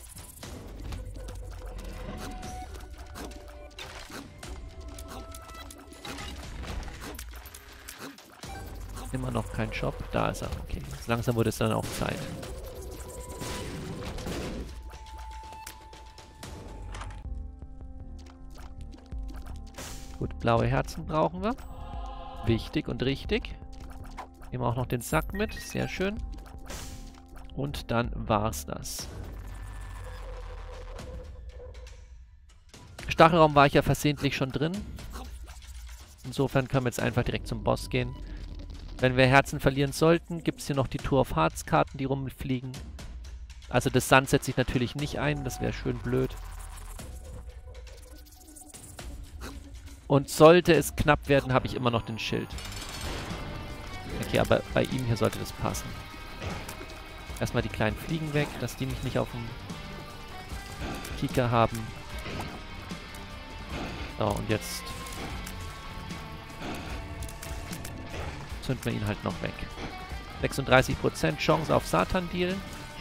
Immer noch kein Shop. Da ist er, okay. Jetzt langsam wurde es dann auch Zeit. Gut, blaue Herzen brauchen wir. Wichtig und richtig. Nehmen wir auch noch den Sack mit. Sehr schön. Und dann war's das. Stachelraum war ich ja versehentlich schon drin. Insofern können wir jetzt einfach direkt zum Boss gehen. Wenn wir Herzen verlieren sollten, gibt es hier noch die Two of Hearts Karten, die rumfliegen. Also das Sand setze ich natürlich nicht ein. Das wäre schön blöd. Und sollte es knapp werden, habe ich immer noch den Schild. Okay, aber bei ihm hier sollte das passen. Erstmal die kleinen Fliegen weg, dass die mich nicht auf dem Kieker haben. So, und jetzt zünden wir ihn halt noch weg. sechsunddreißig Prozent Chance auf Satan-Deal.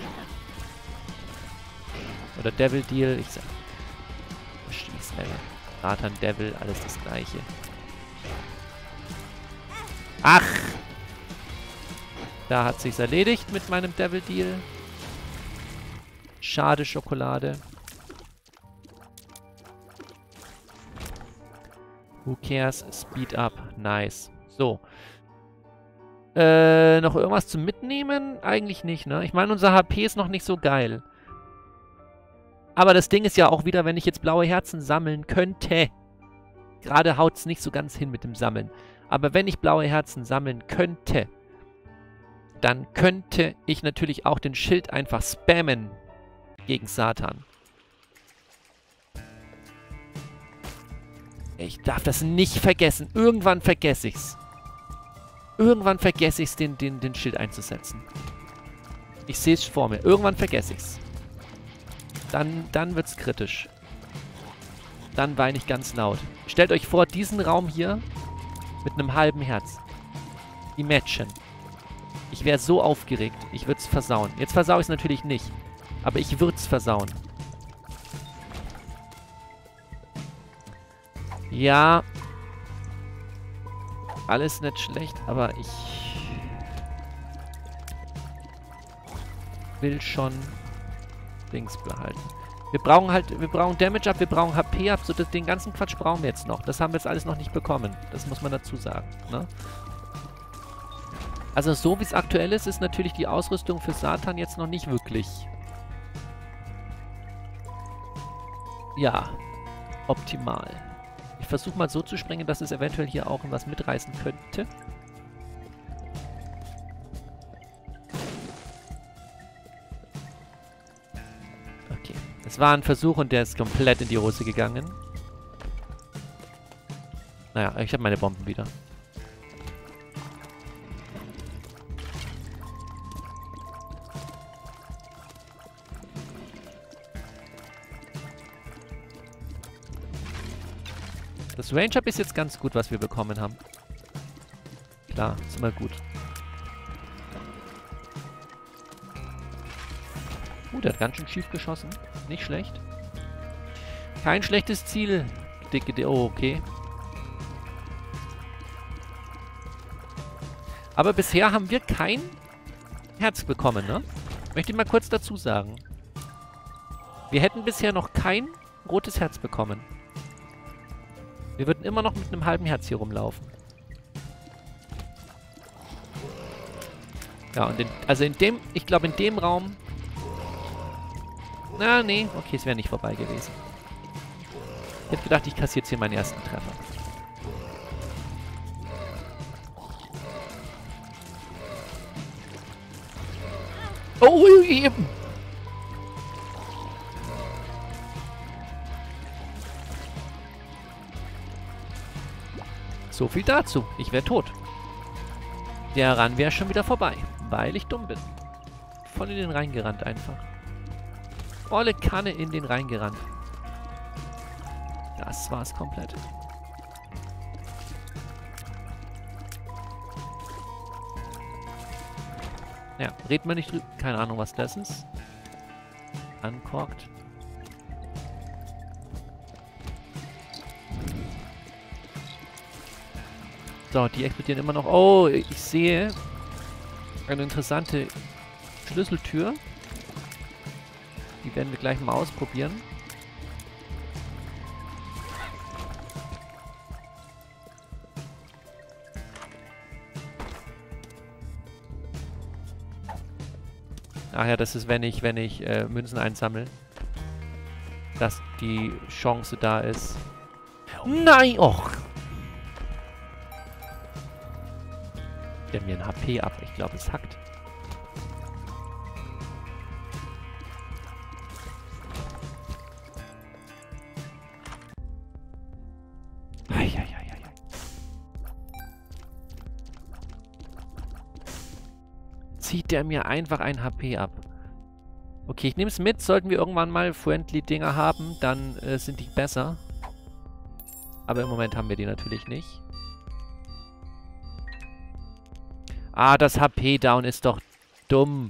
Oder Devil-Deal. Ich sag... Schießlevel. Satan, Devil, alles das gleiche. Ach! Da hat sich's erledigt mit meinem Devil-Deal. Schade, Schokolade. Who cares? Speed up. Nice. So. Äh, noch irgendwas zum Mitnehmen? Eigentlich nicht, ne? Ich meine, unser H P ist noch nicht so geil. Aber das Ding ist ja auch wieder, wenn ich jetzt blaue Herzen sammeln könnte. Gerade haut es nicht so ganz hin mit dem Sammeln. Aber wenn ich blaue Herzen sammeln könnte, dann könnte ich natürlich auch den Schild einfach spammen gegen Satan. Ich darf das nicht vergessen. Irgendwann vergesse ich's. Irgendwann vergesse ich's, den, den, den Schild einzusetzen. Ich sehe es vor mir. Irgendwann vergesse ich's. Dann, dann wird's kritisch. Dann weine ich ganz laut. Stellt euch vor, diesen Raum hier mit einem halben Herz. Die Matchen. Ich wäre so aufgeregt. Ich würde es versauen. Jetzt versau ich es natürlich nicht. Aber ich würde es versauen. Ja. Alles nicht schlecht, aber ich will schon Dings behalten. Wir brauchen halt, wir brauchen Damage up, wir brauchen H P up, so das, den ganzen Quatsch brauchen wir jetzt noch. Das haben wir jetzt alles noch nicht bekommen. Das muss man dazu sagen, ne? Also so wie es aktuell ist, ist natürlich die Ausrüstung für Satan jetzt noch nicht wirklich, ja, optimal. Ich versuche mal so zu springen, dass es eventuell hier auch was mitreißen könnte. Okay. Es war ein Versuch und der ist komplett in die Hose gegangen. Naja, ich habe meine Bomben wieder. Das Range-Up ist jetzt ganz gut, was wir bekommen haben. Klar, ist immer gut. Uh, der hat ganz schön schief geschossen. Nicht schlecht. Kein schlechtes Ziel. Dicke, oh, okay. Aber bisher haben wir kein Herz bekommen, ne? Möchte ich mal kurz dazu sagen. Wir hätten bisher noch kein rotes Herz bekommen. Wir würden immer noch mit einem halben Herz hier rumlaufen. Ja, und in, also in dem, ich glaube in dem Raum... Na, nee, okay, es wäre nicht vorbei gewesen. Ich hätte gedacht, ich kassiere jetzt hier meinen ersten Treffer. Oh, eben! So viel dazu. Ich wäre tot. Der Run wäre schon wieder vorbei, weil ich dumm bin. Voll in den Rhein gerannt einfach. Volle Kanne in den Rhein gerannt. Das war's komplett. Ja, redet man nicht drüber. Keine Ahnung, was das ist. Ankorkt. So, die explodieren immer noch. Oh, ich sehe eine interessante Schlüsseltür. Die werden wir gleich mal ausprobieren. Ach ja, das ist, wenn ich, wenn ich äh, Münzen einsammle. Dass die Chance da ist. Nein! Och! Der mir ein H P ab. Ich glaube, es hackt. Eieieiei. Zieht der mir einfach ein H P ab. Okay, ich nehme es mit. Sollten wir irgendwann mal Friendly-Dinger haben, dann äh, sind die besser. Aber im Moment haben wir die natürlich nicht. Ah, das H P-Down ist doch dumm.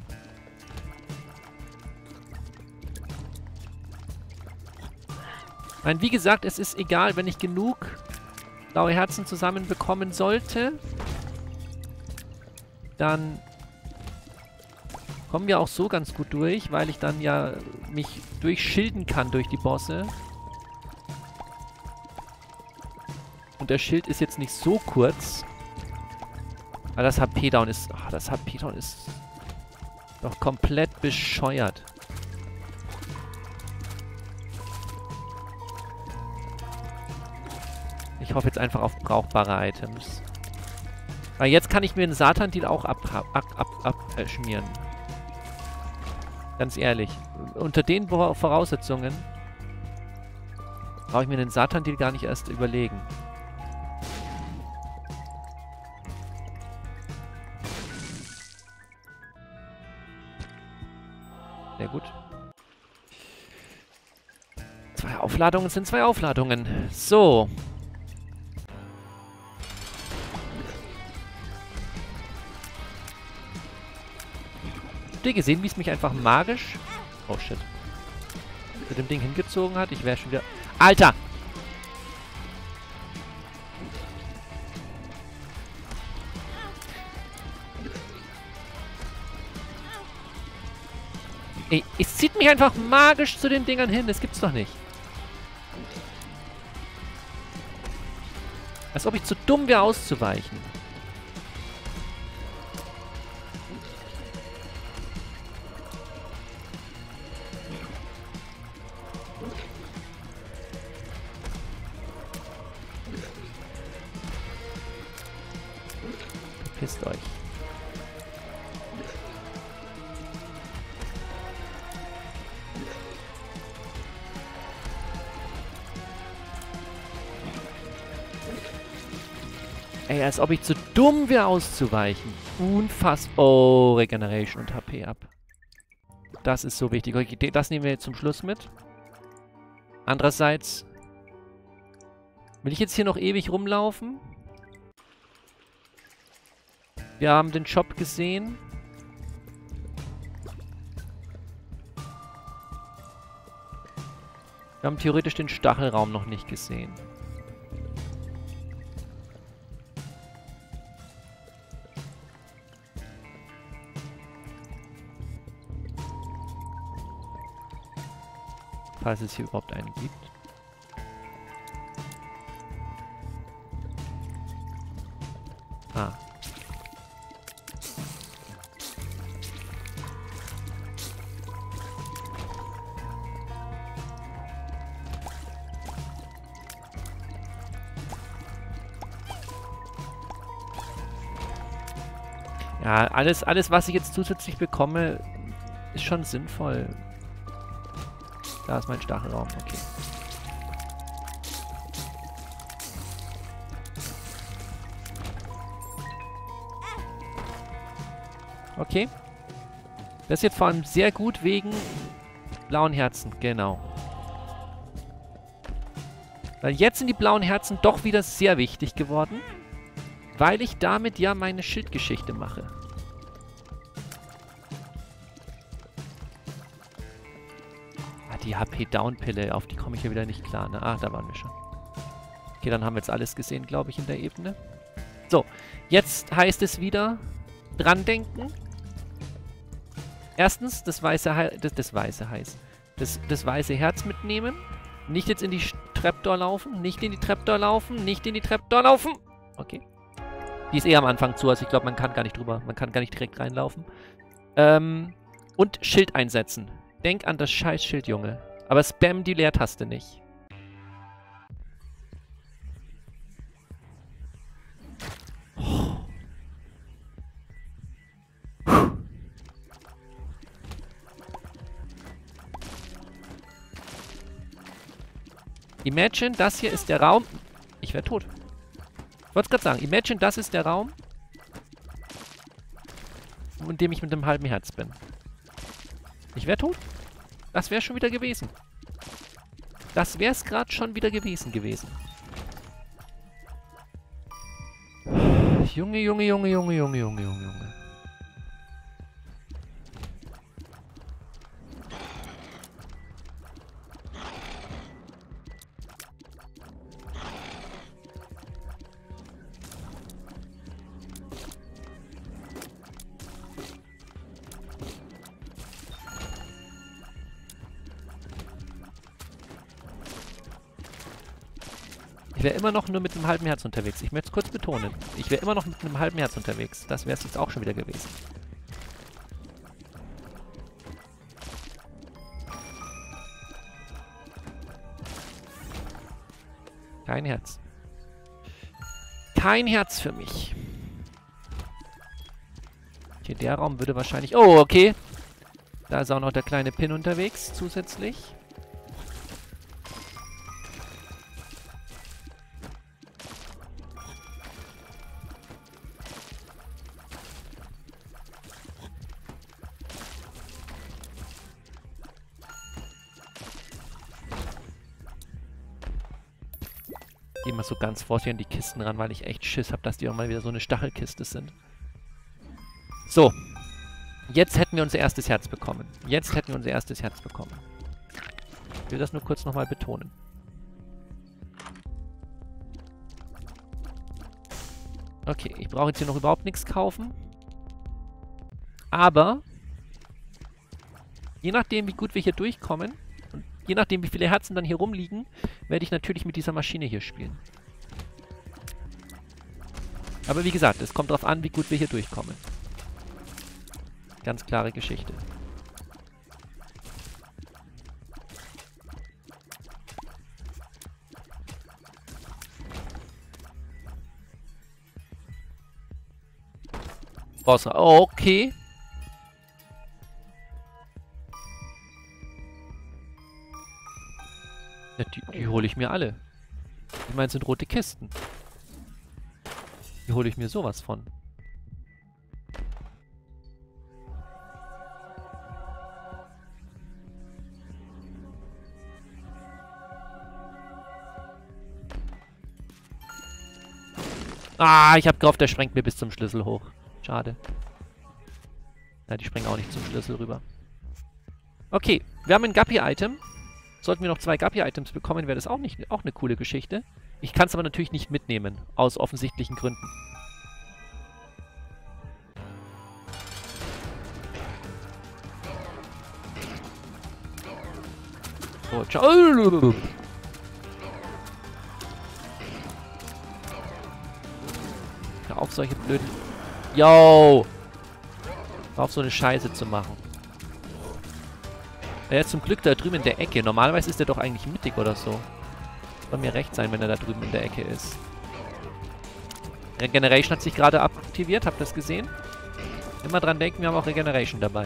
Ich meine, wie gesagt, es ist egal, wenn ich genug blaue Herzen zusammenbekommen sollte. Dann kommen wir auch so ganz gut durch, weil ich dann ja mich durchschilden kann durch die Bosse. Und der Schild ist jetzt nicht so kurz. Aber das H P-Down ist... Ach, das H P-Down ist doch komplett bescheuert. Ich hoffe jetzt einfach auf brauchbare Items. Weil jetzt kann ich mir den Satan-Deal auch abschmieren. Ab, ab, ab, äh, schmieren. Ganz ehrlich. Unter den Voraussetzungen brauche ich mir den Satan-Deal gar nicht erst überlegen. Sehr gut. Zwei Aufladungen sind zwei Aufladungen. So. Habt ihr gesehen, wie es mich einfach magisch... Oh, shit. Mit dem Ding hingezogen hat? Ich wäre schon wieder... Alter! Ey, es zieht mich einfach magisch zu den Dingern hin. Das gibt's doch nicht. Als ob ich zu dumm wäre, auszuweichen. Verpisst euch. Ey, als ob ich zu dumm wäre, auszuweichen. Unfassbar. Oh, Regeneration und H P ab. Das ist so wichtig. Okay, das nehmen wir jetzt zum Schluss mit. Andererseits... Will ich jetzt hier noch ewig rumlaufen? Wir haben den Shop gesehen. Wir haben theoretisch den Stachelraum noch nicht gesehen. Falls es hier überhaupt einen gibt. Ah. Ja, alles, alles, was ich jetzt zusätzlich bekomme, ist schon sinnvoll. Da ist mein Stachelraum, okay. Okay. Das ist jetzt vor allem sehr gut wegen blauen Herzen, genau. Weil jetzt sind die blauen Herzen doch wieder sehr wichtig geworden, weil ich damit ja meine Schildgeschichte mache. Die H P-Down-Pille, auf die komme ich ja wieder nicht klar, ne? Ah, da waren wir schon. Okay, dann haben wir jetzt alles gesehen, glaube ich, in der Ebene. So, jetzt heißt es wieder dran denken. Erstens, das weiße, He das, das weiße heißt, das, das weiße Herz mitnehmen. Nicht jetzt in die Trapdoor laufen, nicht in die Trapdoor laufen, nicht in die Trapdoor laufen. Okay. Die ist eher am Anfang zu, also ich glaube, man kann gar nicht drüber, man kann gar nicht direkt reinlaufen. Ähm, und Schild einsetzen. Denk an das Scheißschild, Junge. Aber spam die Leertaste nicht. Oh. Imagine, das hier ist der Raum... Ich wäre tot. Ich wollte es gerade sagen. Imagine, das ist der Raum, in dem ich mit einem halben Herz bin. Ich wäre tot. Das wäre schon wieder gewesen. Das wäre es gerade schon wieder gewesen gewesen. Junge, Junge, Junge, Junge, Junge, Junge, Junge, Junge. Ich wäre immer noch nur mit einem halben Herz unterwegs. Ich möchte es kurz betonen. Ich wäre immer noch mit einem halben Herz unterwegs. Das wäre es jetzt auch schon wieder gewesen. Kein Herz. Kein Herz für mich. Hier, der Raum würde wahrscheinlich... Oh, okay. Da ist auch noch der kleine Pin unterwegs, zusätzlich. Ich gehe mal so ganz vorsichtig an die Kisten ran, weil ich echt Schiss habe, dass die auch mal wieder so eine Stachelkiste sind. So. Jetzt hätten wir unser erstes Herz bekommen. Jetzt hätten wir unser erstes Herz bekommen. Ich will das nur kurz nochmal betonen. Okay, ich brauche jetzt hier noch überhaupt nichts kaufen. Aber je nachdem, wie gut wir hier durchkommen und je nachdem, wie viele Herzen dann hier rumliegen, werde ich natürlich mit dieser Maschine hier spielen. Aber wie gesagt, es kommt darauf an, wie gut wir hier durchkommen. Ganz klare Geschichte. Raus. Oh, okay. Ja, die die hole ich mir alle. Ich meine, es sind rote Kisten. Die hole ich mir sowas von. Ah, ich habe gehofft, der sprengt mir bis zum Schlüssel hoch. Schade. Ja, die springen auch nicht zum Schlüssel rüber. Okay, wir haben ein Guppy-Item. Sollten wir noch zwei Guppy-Items bekommen, wäre das auch, nicht, auch eine coole Geschichte. Ich kann es aber natürlich nicht mitnehmen, aus offensichtlichen Gründen. So, ciao. Hör auf, solche blöden... Yo! Hör auf, so eine Scheiße zu machen. Er ist zum Glück da drüben in der Ecke. Normalerweise ist er doch eigentlich mittig oder so. Soll mir recht sein, wenn er da drüben in der Ecke ist. Regeneration hat sich gerade aktiviert. Habt ihr das gesehen? Immer dran denken, wir haben auch Regeneration dabei.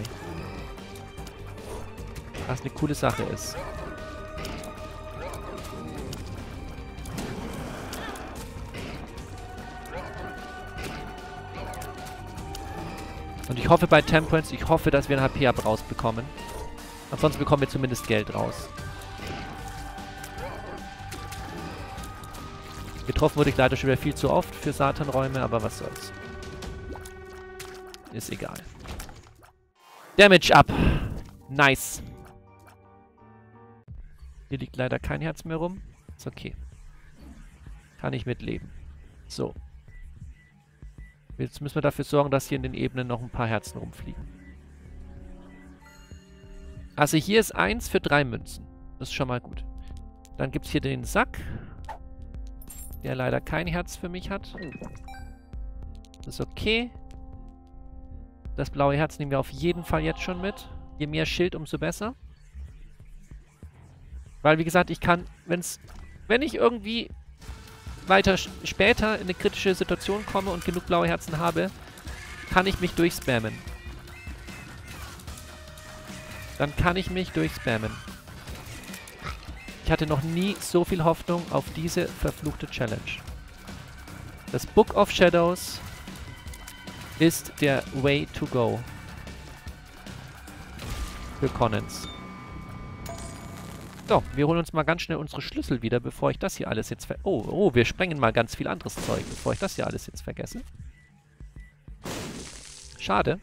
Was eine coole Sache ist. Und ich hoffe bei Temperance, ich hoffe, dass wir ein H P-Up rausbekommen. Ansonsten bekommen wir zumindest Geld raus. Getroffen wurde ich leider schon wieder viel zu oft für Satan-Räume, aber was soll's. Ist egal. Damage up. Nice. Hier liegt leider kein Herz mehr rum. Ist okay. Kann ich mitleben. So. Jetzt müssen wir dafür sorgen, dass hier in den Ebenen noch ein paar Herzen rumfliegen. Also hier ist eins für drei Münzen. Das ist schon mal gut. Dann gibt es hier den Sack, der leider kein Herz für mich hat. Das ist okay. Das blaue Herz nehmen wir auf jeden Fall jetzt schon mit. Je mehr Schild, umso besser. Weil, wie gesagt, ich kann, wenn's, wenn ich irgendwie weiter später in eine kritische Situation komme und genug blaue Herzen habe, kann ich mich durchspammen. Dann kann ich mich durchspammen. Ich hatte noch nie so viel Hoffnung auf diese verfluchte Challenge. Das Book of Shadows ist der Way to go. Für Connens. So, wir holen uns mal ganz schnell unsere Schlüssel wieder, bevor ich das hier alles jetzt ver... Oh, oh, wir sprengen mal ganz viel anderes Zeug, bevor ich das hier alles jetzt vergesse. Schade.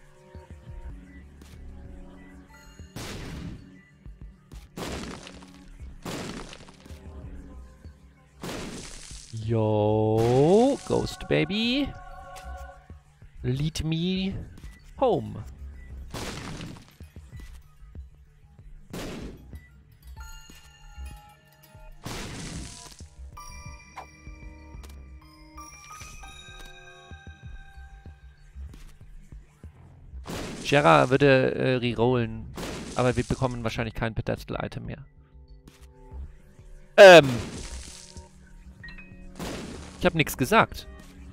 Yo, Ghost Baby. Lead me home. Jera würde äh, rerollen, aber wir bekommen wahrscheinlich kein Pedestal-Item mehr. Ähm. Ich habe nichts gesagt.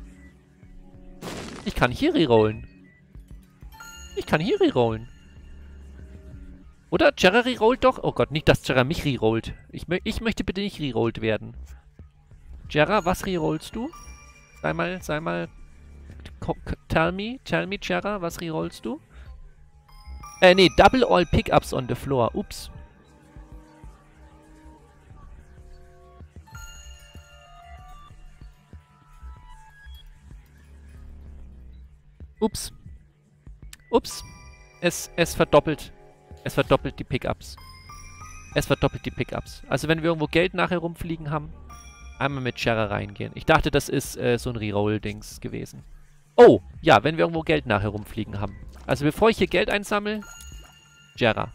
Ich kann hier rerollen. Ich kann hier rerollen. Oder? Jera rerollt doch? Oh Gott, nicht, dass Jera mich rerollt. Ich, mö ich möchte bitte nicht rerollt werden. Jera, was rerollst du? Sei mal, sei mal... Tell me, tell me, Jera, was rerollst du? Äh, nee, double all pickups on the floor. Ups. Ups. Ups. Es, es verdoppelt. Es verdoppelt die Pickups. Es verdoppelt die Pickups. Also wenn wir irgendwo Geld nachher rumfliegen haben, einmal mit Jera reingehen. Ich dachte, das ist äh, so ein Reroll-Dings gewesen. Oh, ja, wenn wir irgendwo Geld nachher rumfliegen haben. Also bevor ich hier Geld einsammle, Jera.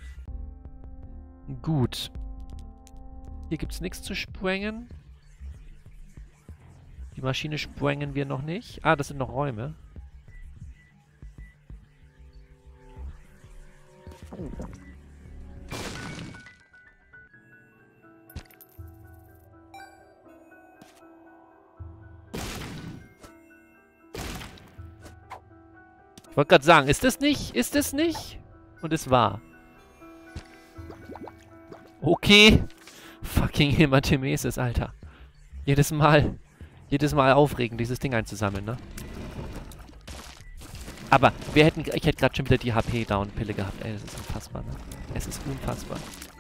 Gut. Hier gibt es nichts zu sprengen. Die Maschine sprengen wir noch nicht. Ah, das sind noch Räume. Ich wollte gerade sagen, ist das nicht? Ist das nicht? Und es war. Okay. Fucking Hämatomesis, Alter. Jedes Mal. Jedes Mal aufregend, dieses Ding einzusammeln, ne? Aber wir hätten... Ich hätte gerade schon wieder die H P-Down-Pille gehabt. Ey, das ist unfassbar, ne? Es ist unfassbar.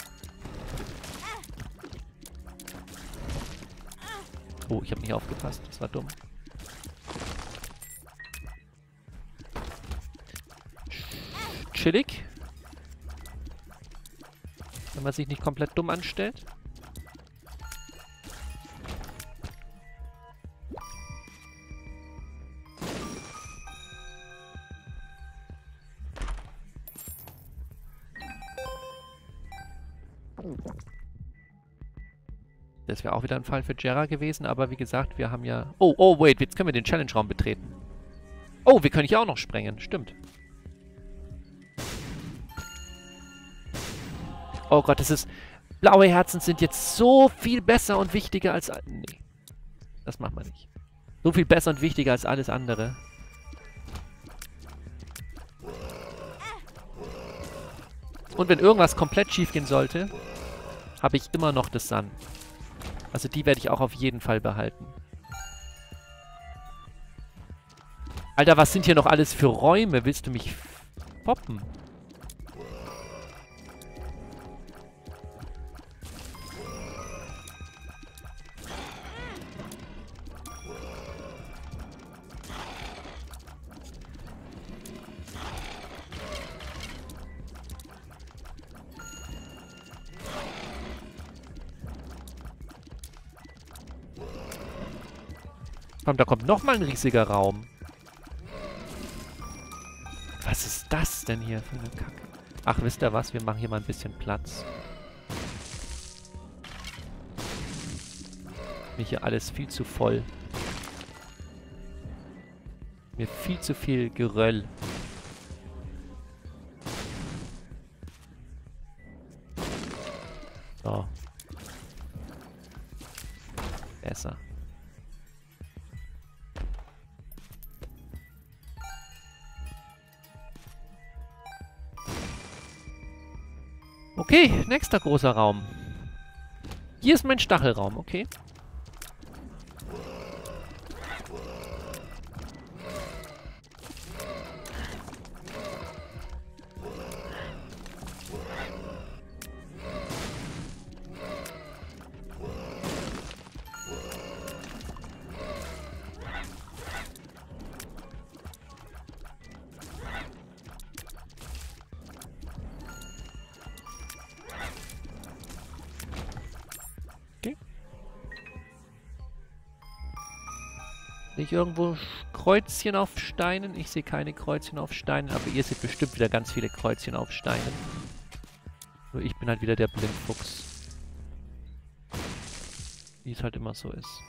Oh, ich habe nicht aufgepasst. Das war dumm. Chillig. Wenn man sich nicht komplett dumm anstellt. Das wäre auch wieder ein Fall für Jera gewesen, aber wie gesagt, wir haben ja... Oh, oh, wait, jetzt können wir den Challenge-Raum betreten. Oh, wir können hier auch noch sprengen, stimmt. Oh Gott, das ist... Blaue Herzen sind jetzt so viel besser und wichtiger als... Nee, das machen wir nicht. So viel besser und wichtiger als alles andere. Und wenn irgendwas komplett schief gehen sollte, habe ich immer noch das Sun. Also die werde ich auch auf jeden Fall behalten. Alter, was sind hier noch alles für Räume? Willst du mich poppen? Da kommt nochmal ein riesiger Raum. Was ist das denn hier für eine Kacke? Ach, wisst ihr was? Wir machen hier mal ein bisschen Platz. Mir hier alles viel zu voll. Mir viel zu viel Geröll. So. Besser. Okay, nächster großer Raum. Hier ist mein Stachelraum, okay. Sehe ich irgendwo Kreuzchen auf Steinen? Ich sehe keine Kreuzchen auf Steinen, aber ihr seht bestimmt wieder ganz viele Kreuzchen auf Steinen. Nur ich bin halt wieder der Blindfuchs. Wie es halt immer so ist.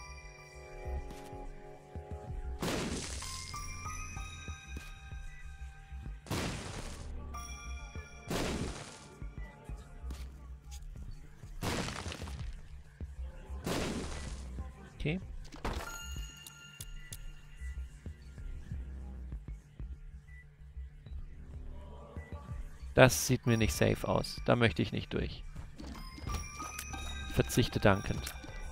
Okay. Das sieht mir nicht safe aus. Da möchte ich nicht durch. Verzichte dankend.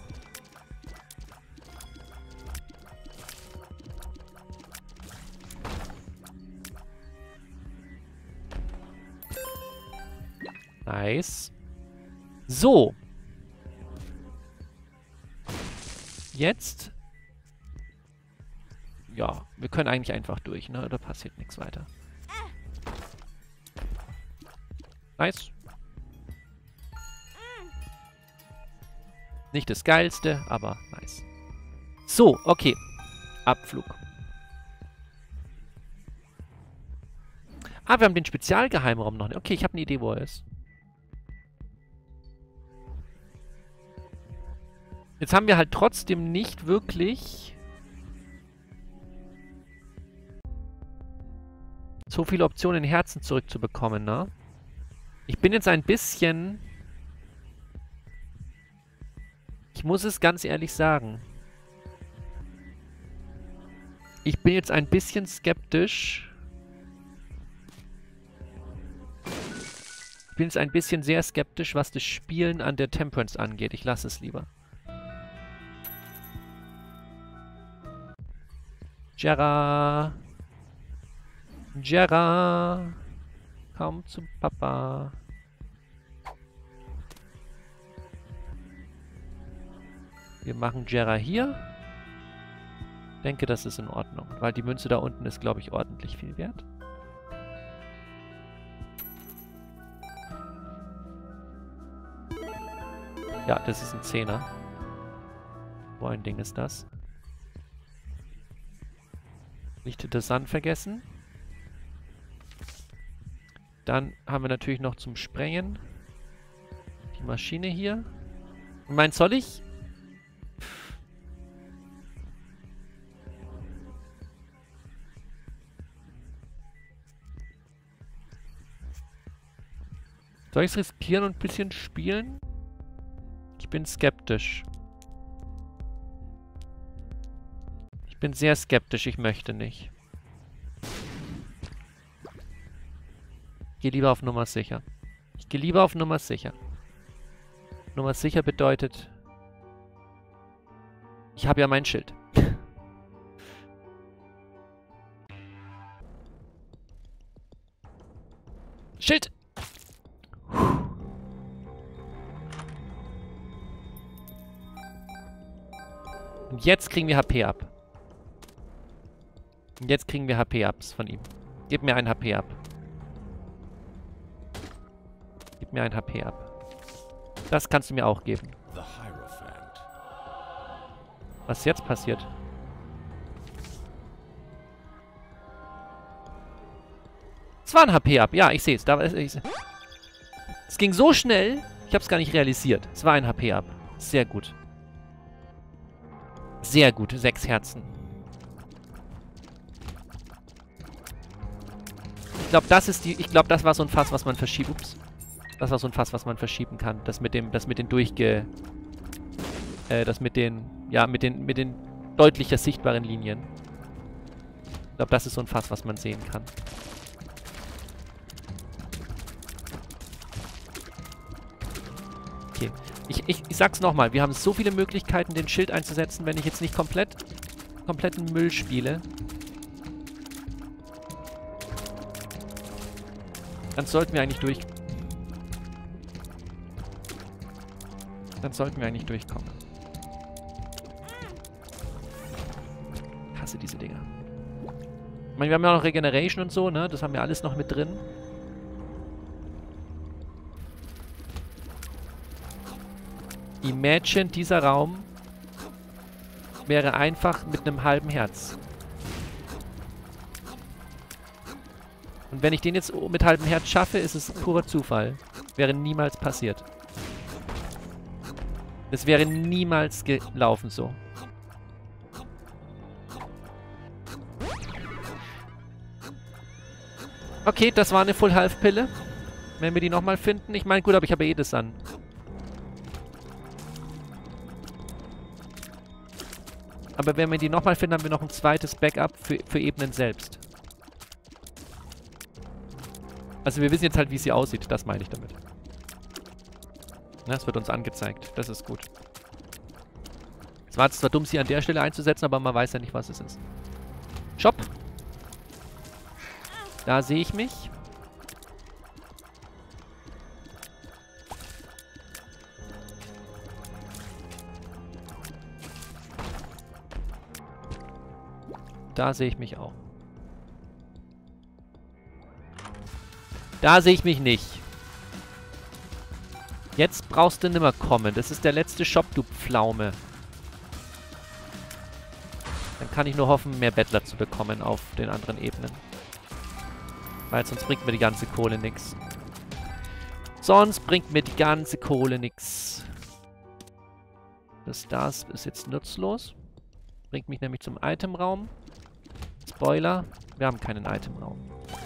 Nice. So. Jetzt. Ja, wir können eigentlich einfach durch, ne? Da passiert nichts weiter. Nice. Nicht das Geilste, aber nice. So, okay. Abflug. Ah, wir haben den Spezialgeheimraum noch nicht. Okay, ich habe eine Idee, wo er ist. Jetzt haben wir halt trotzdem nicht wirklich so viele Optionen, Herzen zurückzubekommen, ne? Ich bin jetzt ein bisschen... Ich muss es ganz ehrlich sagen. Ich bin jetzt ein bisschen skeptisch. Ich bin jetzt ein bisschen sehr skeptisch, was das Spielen an der Temperance angeht. Ich lasse es lieber. Jera. Jera. Komm zu Papa. Wir machen Jera hier. Ich denke, das ist in Ordnung. Weil die Münze da unten ist, glaube ich, ordentlich viel wert. Ja, das ist ein Zehner. So ein Ding ist das. Nicht das Sand vergessen. Dann haben wir natürlich noch zum Sprengen die Maschine hier. Ich meine, soll ich... Soll ich es riskieren und ein bisschen spielen? Ich bin skeptisch. Ich bin sehr skeptisch, ich möchte nicht. Ich gehe lieber auf Nummer sicher. Ich gehe lieber auf Nummer sicher. Nummer sicher bedeutet... Ich habe ja mein Schild. Schild! Und jetzt kriegen wir H P ab. Und jetzt kriegen wir H P-Ups von ihm. Gib mir ein H P ab. Gib mir ein H P ab. Das kannst du mir auch geben. Was jetzt passiert? Es war ein H P ab. Ja, ich sehe es. Da, ich, es ging so schnell, ich habe es gar nicht realisiert. Es war ein H P ab. Sehr gut. Sehr gut. Sechs Herzen. Ich glaube, das ist die. Ich glaube, das war so ein Fass, was man verschieben. Ups. Das war so ein Fass, was man verschieben kann. Das mit dem, das mit den durchge. Äh, das mit den. Ja, mit den, mit den deutlicher sichtbaren Linien. Ich glaube, das ist so ein Fass, was man sehen kann. Okay. Ich, ich, ich sag's nochmal, wir haben so viele Möglichkeiten, den Schild einzusetzen, wenn ich jetzt nicht komplett kompletten Müll spiele. Dann sollten wir eigentlich durch... Dann sollten wir eigentlich durchkommen. Ich hasse diese Dinger. Ich meine, wir haben ja auch noch Regeneration und so, ne? Das haben wir alles noch mit drin. Imagine, dieser Raum wäre einfach mit einem halben Herz. Und wenn ich den jetzt mit halbem Herz schaffe, ist es purer Zufall. Wäre niemals passiert. Es wäre niemals gelaufen so. Okay, das war eine Full-Health-Pille. Wenn wir die nochmal finden. Ich meine, gut, aber ich habe eh das an. Aber wenn wir die nochmal finden, haben wir noch ein zweites Backup für, für Ebenen selbst. Also wir wissen jetzt halt, wie sie aussieht. Das meine ich damit. Das wird uns angezeigt. Das ist gut. Es war zwar dumm, sie an der Stelle einzusetzen, aber man weiß ja nicht, was es ist. Shop. Da sehe ich mich. Da sehe ich mich auch. Da sehe ich mich nicht. Jetzt brauchst du nimmer kommen. Das ist der letzte Shop, du Pflaume. Dann kann ich nur hoffen, mehr Bettler zu bekommen auf den anderen Ebenen. Weil sonst bringt mir die ganze Kohle nix. Sonst bringt mir die ganze Kohle nix. Das das ist jetzt nutzlos. Bringt mich nämlich zum Itemraum. Spoiler, wir haben keinen Itemraum.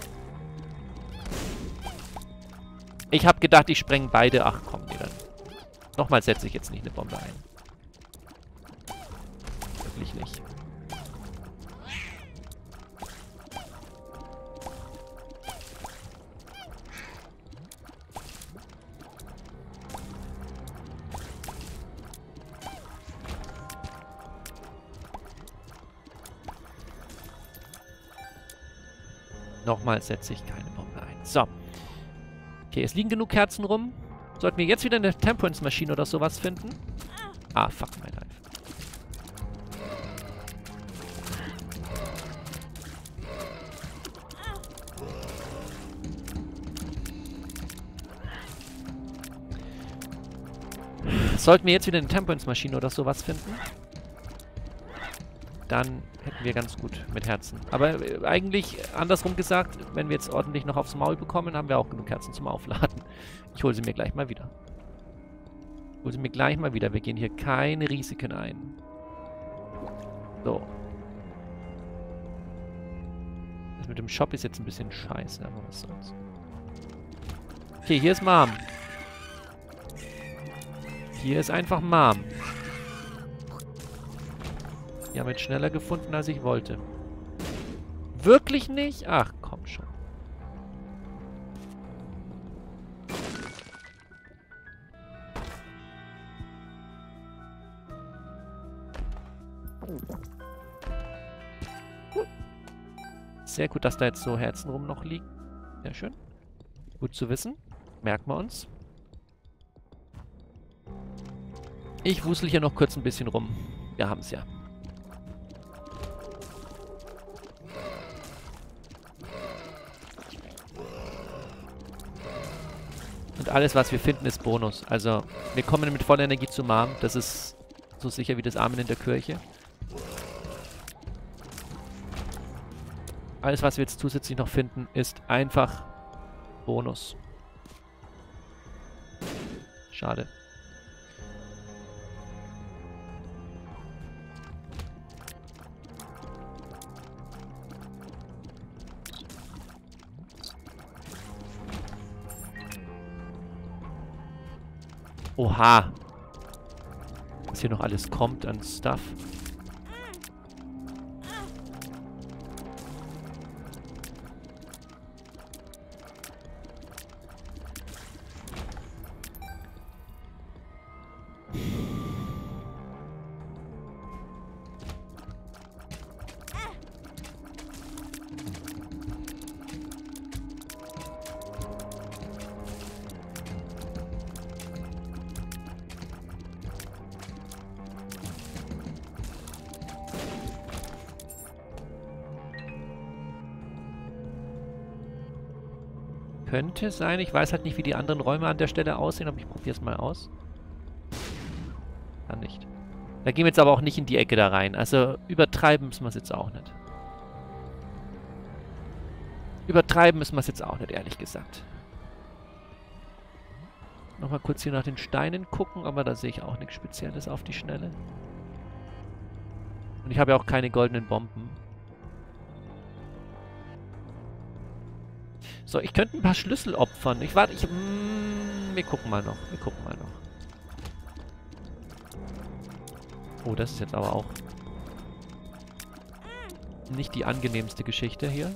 Ich habe gedacht, ich spreng beide. Ach komm, nee, dann. Nochmal setze ich jetzt nicht eine Bombe ein. Wirklich nicht. Nochmal setze ich keine Bombe ein. So. Okay, es liegen genug Kerzen rum. Sollten wir jetzt wieder eine Temperance-Maschine oder sowas finden? Ah, fuck my life. Sollten wir jetzt wieder eine Temperance-Maschine oder sowas finden? Dann hätten wir ganz gut mit Herzen. Aber äh, eigentlich, andersrum gesagt, wenn wir jetzt ordentlich noch aufs Maul bekommen, haben wir auch genug Herzen zum Aufladen. Ich hole sie mir gleich mal wieder. Ich hole sie mir gleich mal wieder. Wir gehen hier keine Risiken ein. So. Das mit dem Shop ist jetzt ein bisschen scheiße, aber was soll's. Okay, hier ist Mom. Hier ist einfach Mom. Die haben jetzt schneller gefunden, als ich wollte. Wirklich nicht? Ach, komm schon. Sehr gut, dass da jetzt so Herzen rum noch liegen. Sehr schön. Gut zu wissen. Merken wir uns. Ich wusel hier noch kurz ein bisschen rum. Wir haben es ja. Und alles, was wir finden, ist Bonus. Also, wir kommen mit voller Energie zu Mom. Das ist so sicher wie das Amen in der Kirche. Alles, was wir jetzt zusätzlich noch finden, ist einfach Bonus. Schade. Oha. Was hier noch alles kommt an Stuff. Könnte sein. Ich weiß halt nicht, wie die anderen Räume an der Stelle aussehen, aber ich probiere es mal aus. Kann nicht. Da gehen wir jetzt aber auch nicht in die Ecke da rein. Also übertreiben müssen wir es jetzt auch nicht. Übertreiben müssen wir es jetzt auch nicht, ehrlich gesagt. Nochmal kurz hier nach den Steinen gucken, aber da sehe ich auch nichts Spezielles auf die Schnelle. Und ich habe ja auch keine goldenen Bomben. So, ich könnte ein paar Schlüssel opfern. Ich warte, ich... Mm, wir gucken mal noch. Wir gucken mal noch. Oh, das ist jetzt aber auch... nicht die angenehmste Geschichte hier.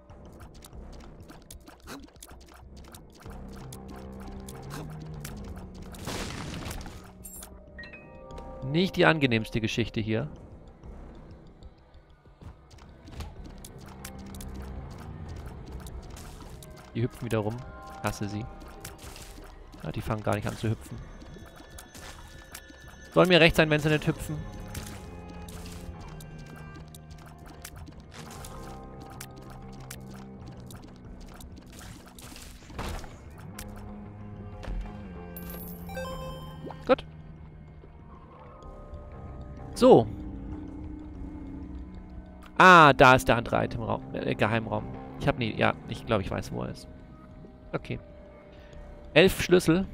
Nicht die angenehmste Geschichte hier. Die hüpfen wieder rum. Hasse sie. Ja, die fangen gar nicht an zu hüpfen. Soll mir recht sein, wenn sie nicht hüpfen. Gut. So. Ah, da ist der andere Itemraum, äh, Geheimraum. Ich habe nie, ja, ich glaube, ich weiß, wo er ist. Okay. Elf Schlüssel.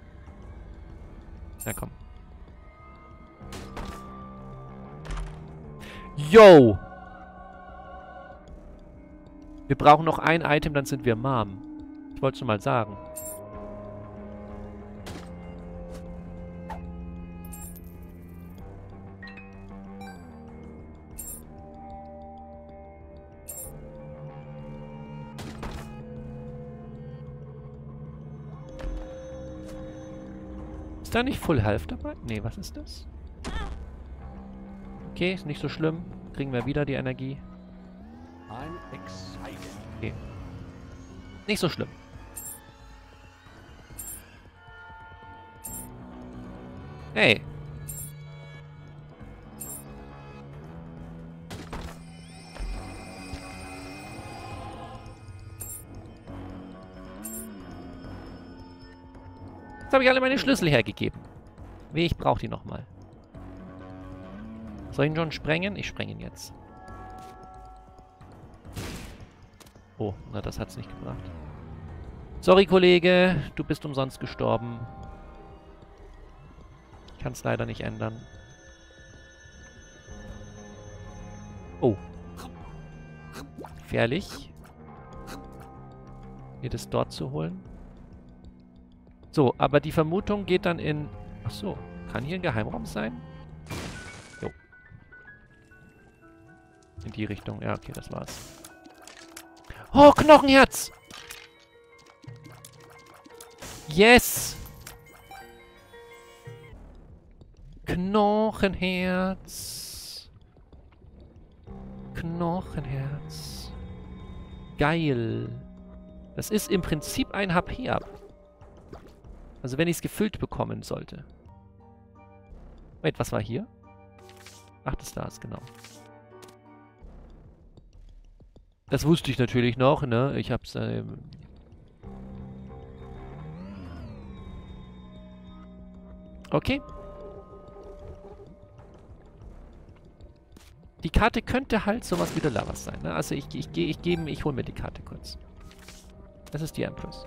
Na komm. Yo! Wir brauchen noch ein Item, dann sind wir Mom. Ich wollte es nur mal sagen. Ist da nicht Full Health dabei? Nee, was ist das? Okay, ist nicht so schlimm. Kriegen wir wieder die Energie. Okay. Nicht so schlimm. Hey. Jetzt habe ich alle meine Schlüssel hergegeben. Wie, ich brauche die nochmal. Soll ich ihn schon sprengen? Ich spreng ihn jetzt. Oh, na das hat's nicht gebracht. Sorry, Kollege. Du bist umsonst gestorben. Ich kann es leider nicht ändern. Oh. Gefährlich. Mir das dort zu holen. So, aber die Vermutung geht dann in... Ach so, kann hier ein Geheimraum sein? Jo. In die Richtung. Ja, okay, das war's. Oh, Knochenherz! Yes! Knochenherz. Knochenherz. Geil. Das ist im Prinzip ein H P ab. Also wenn ich es gefüllt bekommen sollte. Wait, was war hier? Ach, das da ist, genau. Das wusste ich natürlich noch, ne? Ich hab's, ähm... Okay. Die Karte könnte halt sowas wie der Lavas sein, ne? Also ich, ich, ich, ich, ich, ich hole mir die Karte kurz. Das ist die Empress.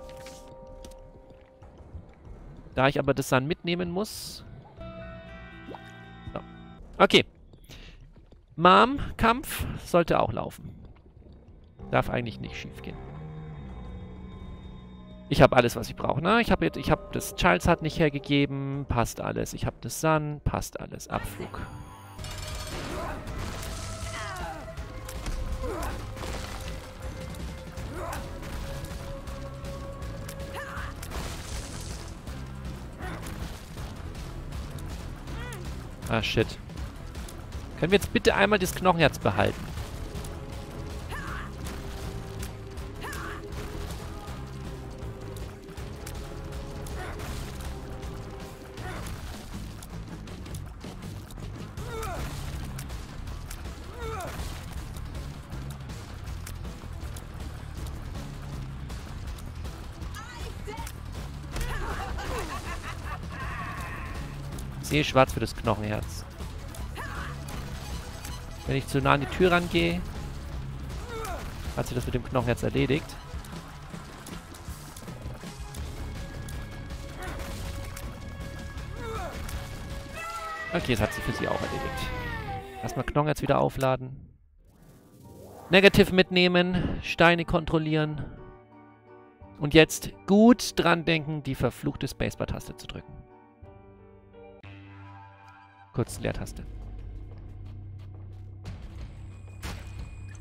Da ich aber das dann mitnehmen muss... So. Okay. Mom-Kampf sollte auch laufen. Darf eigentlich nicht schief gehen. Ich habe alles, was ich brauche, ne? Ich habe jetzt, ich habe das Child's Heart nicht hergegeben. Passt alles. Ich habe das Sun. Passt alles. Abflug. Ah, shit. Können wir jetzt bitte einmal das Knochenherz behalten? Ich sehe schwarz für das Knochenherz. Wenn ich zu nah an die Tür rangehe, hat sich das mit dem Knochenherz erledigt. Okay, das hat sich für sie auch erledigt. Erstmal Knochenherz wieder aufladen. Negative mitnehmen, Steine kontrollieren. Und jetzt gut dran denken, die verfluchte Spacebar-Taste zu drücken. Kurz Leertaste.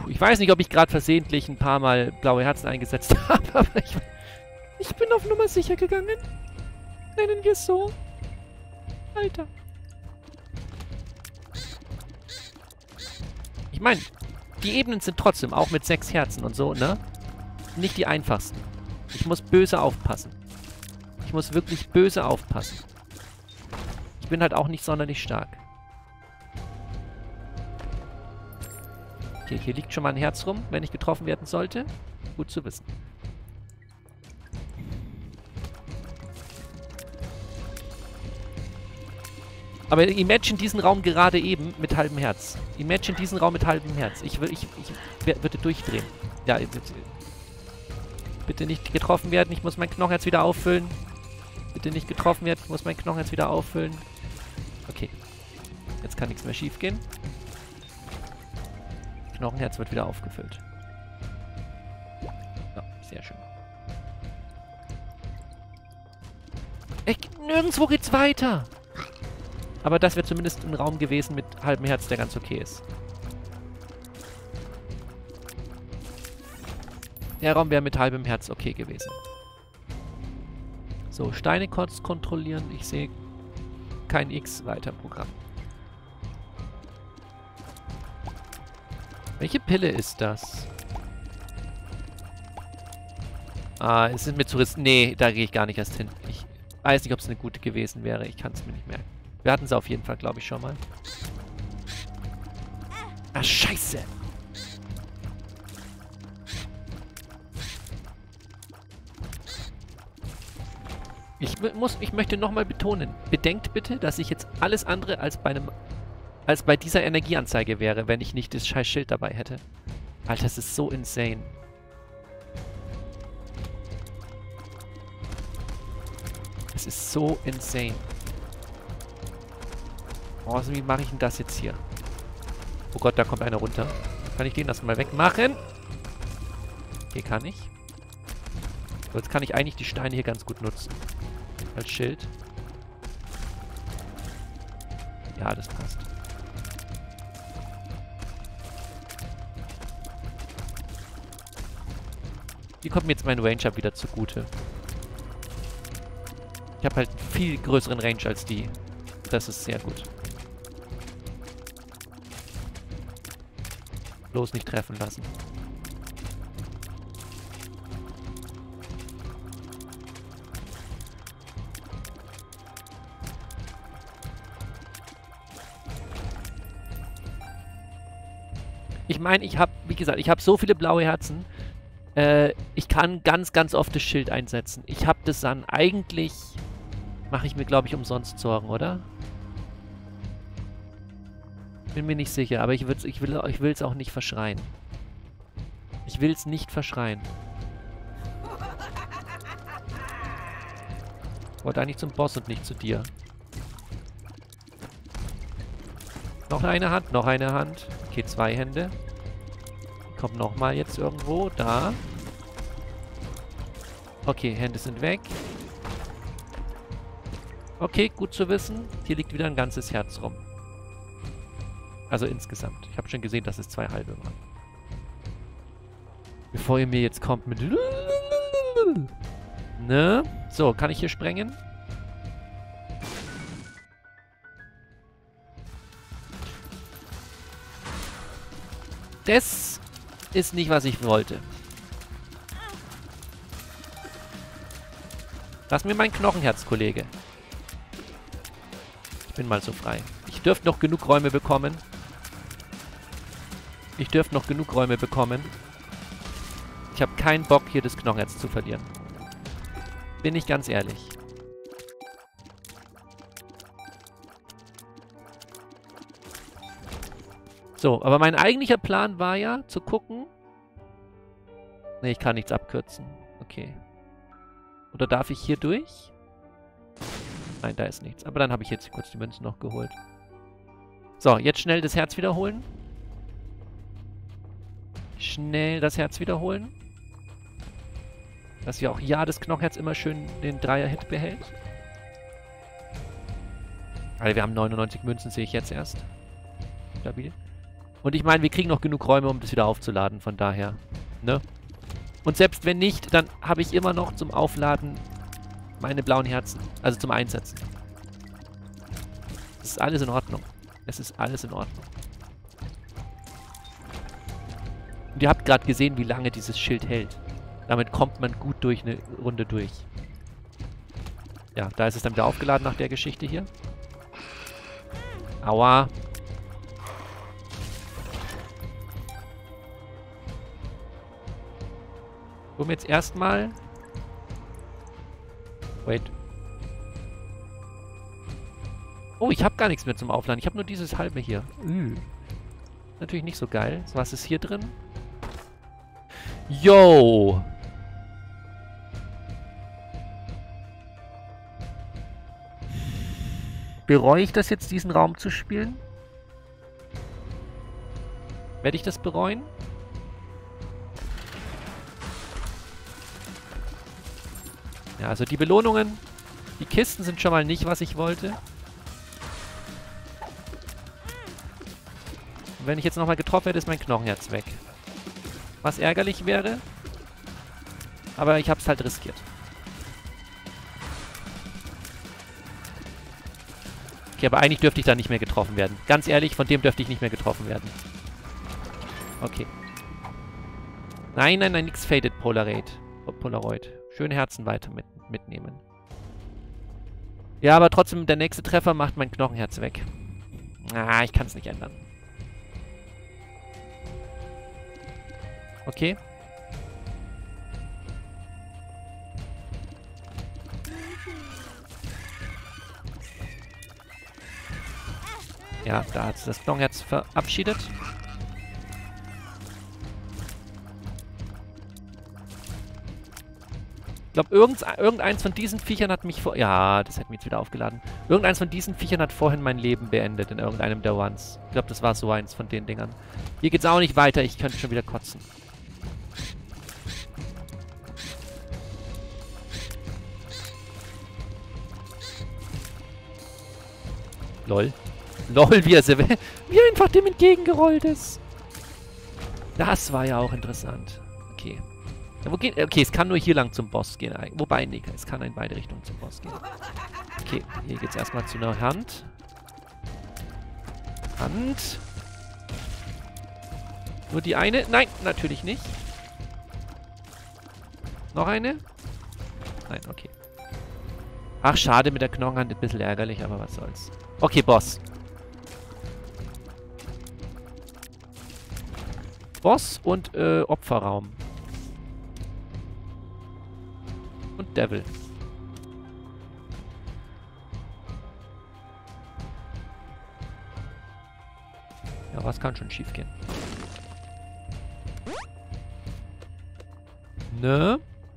Ich weiß nicht, ob ich gerade versehentlich ein paar Mal blaue Herzen eingesetzt habe, aber ich, ich bin auf Nummer sicher gegangen. Nennen wir es so. Alter. Ich meine, die Ebenen sind trotzdem, auch mit sechs Herzen und so, ne? Nicht die einfachsten. Ich muss böse aufpassen. Ich muss wirklich böse aufpassen. Ich bin halt auch nicht sonderlich stark. Okay, hier liegt schon mal ein Herz rum, wenn ich getroffen werden sollte. Gut zu wissen. Aber imagine diesen Raum gerade eben mit halbem Herz. Imagine diesen Raum mit halbem Herz. Ich, will, ich, ich würde durchdrehen. Ja, bitte, bitte nicht getroffen werden. Ich muss mein Knochenherz wieder auffüllen. Bitte nicht getroffen werden. Ich muss mein Knochenherz wieder auffüllen. Okay. Jetzt kann nichts mehr schief gehen. Knochenherz wird wieder aufgefüllt. Ja, sehr schön. Ey, nirgendwo geht's weiter. Aber das wäre zumindest ein Raum gewesen mit halbem Herz, der ganz okay ist. Der Raum wäre mit halbem Herz okay gewesen. So, Steine kurz kontrollieren. Ich sehe kein X. Weiter Programm. Welche Pille ist das? Ah, es sind mit Touristen. Nee, da gehe ich gar nicht erst hin. Ich weiß nicht, ob es eine gute gewesen wäre. Ich kann es mir nicht merken. Wir hatten sie auf jeden Fall, glaube ich, schon mal. Ah, scheiße! Ich muss, ich möchte nochmal betonen, bedenkt bitte, dass ich jetzt alles andere als bei einem, als bei dieser Energieanzeige wäre, wenn ich nicht das scheiß Schild dabei hätte. Alter, das ist so insane. Es ist so insane. Oh, also wie mache ich denn das jetzt hier? Oh Gott, da kommt einer runter. Kann ich den erstmal wegmachen? Hier kann ich. So, jetzt kann ich eigentlich die Steine hier ganz gut nutzen. Als Schild. Ja, das passt. Hier kommt mir jetzt mein Range-Up wieder zugute. Ich habe halt einen viel größeren Range als die. Das ist sehr gut. Bloß nicht treffen lassen. Ich meine, ich habe, wie gesagt, ich habe so viele blaue Herzen. Äh, ich kann ganz, ganz oft das Schild einsetzen. Ich habe das dann eigentlich... Mache ich mir, glaube ich, umsonst Sorgen, oder? Bin mir nicht sicher, aber ich, ich will ich will es auch nicht verschreien. Ich will es nicht verschreien. Ich wollte eigentlich zum Boss und nicht zu dir. Noch eine Hand, noch eine Hand. Okay, zwei Hände. Kommt nochmal jetzt irgendwo. Da. Okay, Hände sind weg. Okay, gut zu wissen. Hier liegt wieder ein ganzes Herz rum. Also insgesamt. Ich habe schon gesehen, dass es zwei halbe waren. Bevor ihr mir jetzt kommt mit... Ne? So, kann ich hier sprengen? Das ist nicht, was ich wollte. Lass mir mein Knochenherz, Kollege. Ich bin mal so frei. Ich dürfte noch genug Räume bekommen. Ich dürfte noch genug Räume bekommen. Ich habe keinen Bock, hier das Knochenherz zu verlieren. Bin ich ganz ehrlich. So, aber mein eigentlicher Plan war ja, zu gucken... Ne, ich kann nichts abkürzen. Okay. Oder darf ich hier durch? Nein, da ist nichts. Aber dann habe ich jetzt kurz die Münzen noch geholt. So, jetzt schnell das Herz wiederholen. Schnell das Herz wiederholen. Dass ja auch ja das Knochenherz immer schön den Dreier-Hit behält. Also wir haben neunundneunzig Münzen, sehe ich jetzt erst. Stabil. Und ich meine, wir kriegen noch genug Räume, um das wieder aufzuladen, von daher. Ne? Und selbst wenn nicht, dann habe ich immer noch zum Aufladen meine blauen Herzen. Also zum Einsetzen. Es ist alles in Ordnung. Es ist alles in Ordnung. Und ihr habt gerade gesehen, wie lange dieses Schild hält. Damit kommt man gut durch eine Runde durch. Ja, da ist es dann wieder aufgeladen nach der Geschichte hier. Aua. Um jetzt erstmal... Wait. Oh, ich habe gar nichts mehr zum Aufladen. Ich habe nur dieses halbe hier. Ü. Natürlich nicht so geil. Was ist hier drin? Yo! Bereue ich das jetzt, diesen Raum zu spielen? Werde ich das bereuen? Ja, also die Belohnungen, die Kisten sind schon mal nicht, was ich wollte. Und wenn ich jetzt nochmal getroffen hätte, ist mein Knochenherz weg. Was ärgerlich wäre. Aber ich habe es halt riskiert. Okay, aber eigentlich dürfte ich da nicht mehr getroffen werden. Ganz ehrlich, von dem dürfte ich nicht mehr getroffen werden. Okay. Nein, nein, nein, nix Faded Polaroid. Polaroid. Schön Herzen weiter mit, mitnehmen. Ja, aber trotzdem, der nächste Treffer macht mein Knochenherz weg. Ah, ich kann es nicht ändern. Okay. Ja, da hat das Knochenherz verabschiedet. Ich glaube, irgendeins von diesen Viechern hat mich vor... Ja, das hätte mich jetzt wieder aufgeladen. Irgendeins von diesen Viechern hat vorhin mein Leben beendet in irgendeinem der Ones. Ich glaube, das war so eins von den Dingern. Hier geht's auch nicht weiter. Ich könnte schon wieder kotzen. Lol. Lol, wie er, wie er einfach dem entgegengerollt ist. Das war ja auch interessant. Okay. Ja, wo geht, okay, es kann nur hier lang zum Boss gehen. Wobei, nee, es kann in beide Richtungen zum Boss gehen. Okay, hier geht's erstmal zu einer Hand. Hand. Nur die eine? Nein, natürlich nicht. Noch eine? Nein, okay. Ach, schade mit der Knochenhand. Ein bisschen ärgerlich, aber was soll's. Okay, Boss. Boss und äh, Opferraum. Und Devil. Ja, was kann schon schief gehen? Ne?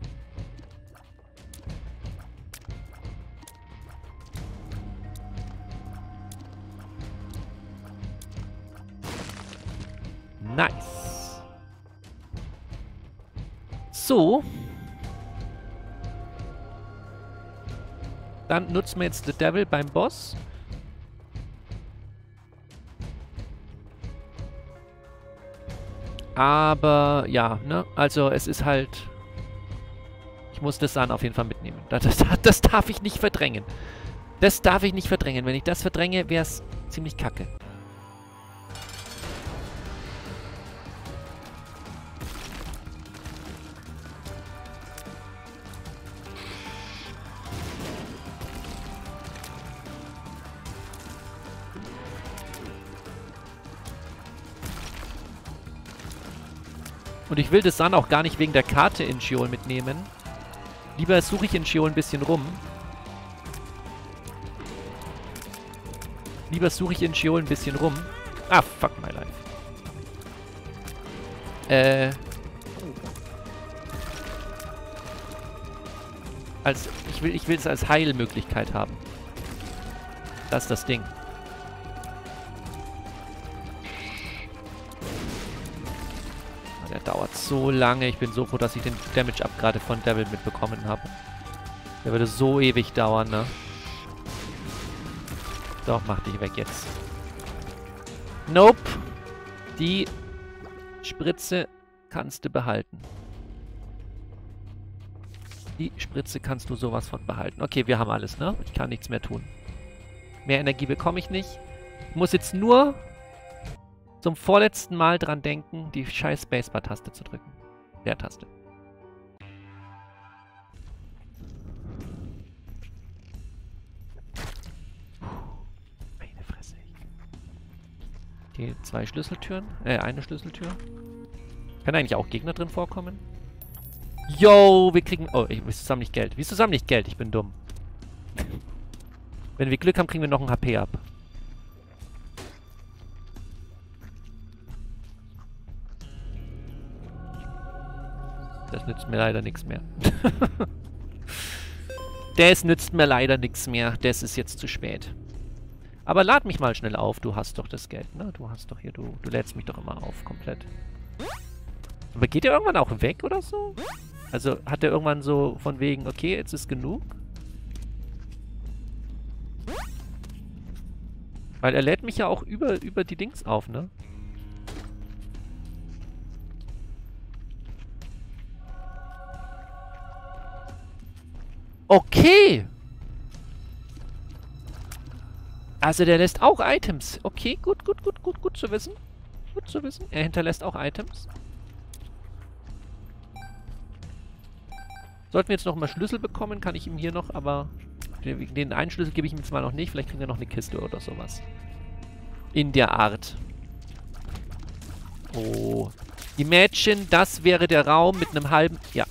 Nice. So. Dann nutzen wir jetzt The Devil beim Boss. Aber, ja, ne? Also, es ist halt... Ich muss das dann auf jeden Fall mitnehmen. Das, das, das darf ich nicht verdrängen. Das darf ich nicht verdrängen. Wenn ich das verdränge, wäre es ziemlich kacke. Und ich will das dann auch gar nicht wegen der Karte in Sheol mitnehmen. Lieber suche ich in Sheol ein bisschen rum. Lieber suche ich in Sheol ein bisschen rum. Ah, fuck my life. Äh. Als, ich will, ich will es als Heilmöglichkeit haben. Das ist das Ding. Der dauert so lange. Ich bin so froh, dass ich den Damage-Up gerade von Devil mitbekommen habe. Der würde so ewig dauern, ne? Doch, mach dich weg jetzt. Nope. Die Spritze kannst du behalten. Die Spritze kannst du sowas von behalten. Okay, wir haben alles, ne? Ich kann nichts mehr tun. Mehr Energie bekomme ich nicht. Ich muss jetzt nur zum vorletzten Mal dran denken, die scheiß Spacebar-Taste zu drücken. Der Taste. Meine Fresse. Okay, zwei Schlüsseltüren. Äh, eine Schlüsseltür. Kann eigentlich auch Gegner drin vorkommen? Yo, wir kriegen... Oh, ich, wieso sammle ich Geld? Wieso sammle ich Geld? Ich bin dumm. Wenn wir Glück haben, kriegen wir noch ein H P ab. Das nützt mir leider nichts mehr. Das nützt mir leider nichts mehr. Das ist jetzt zu spät. Aber lad mich mal schnell auf. Du hast doch das Geld, ne? Du hast doch hier... Du, du lädst mich doch immer auf, komplett. Aber geht der irgendwann auch weg oder so? Also hat er irgendwann so von wegen, okay, jetzt ist genug? Weil er lädt mich ja auch über, über die Dings auf, ne? Okay! Also der lässt auch Items. Okay, gut, gut, gut, gut, gut zu wissen. Gut zu wissen. Er hinterlässt auch Items. Sollten wir jetzt noch mal Schlüssel bekommen, kann ich ihm hier noch, aber den, den einen Schlüssel gebe ich ihm jetzt mal noch nicht. Vielleicht kriegen wir noch eine Kiste oder sowas. In der Art. Oh. Imagine, das wäre der Raum mit einem halben... Ja.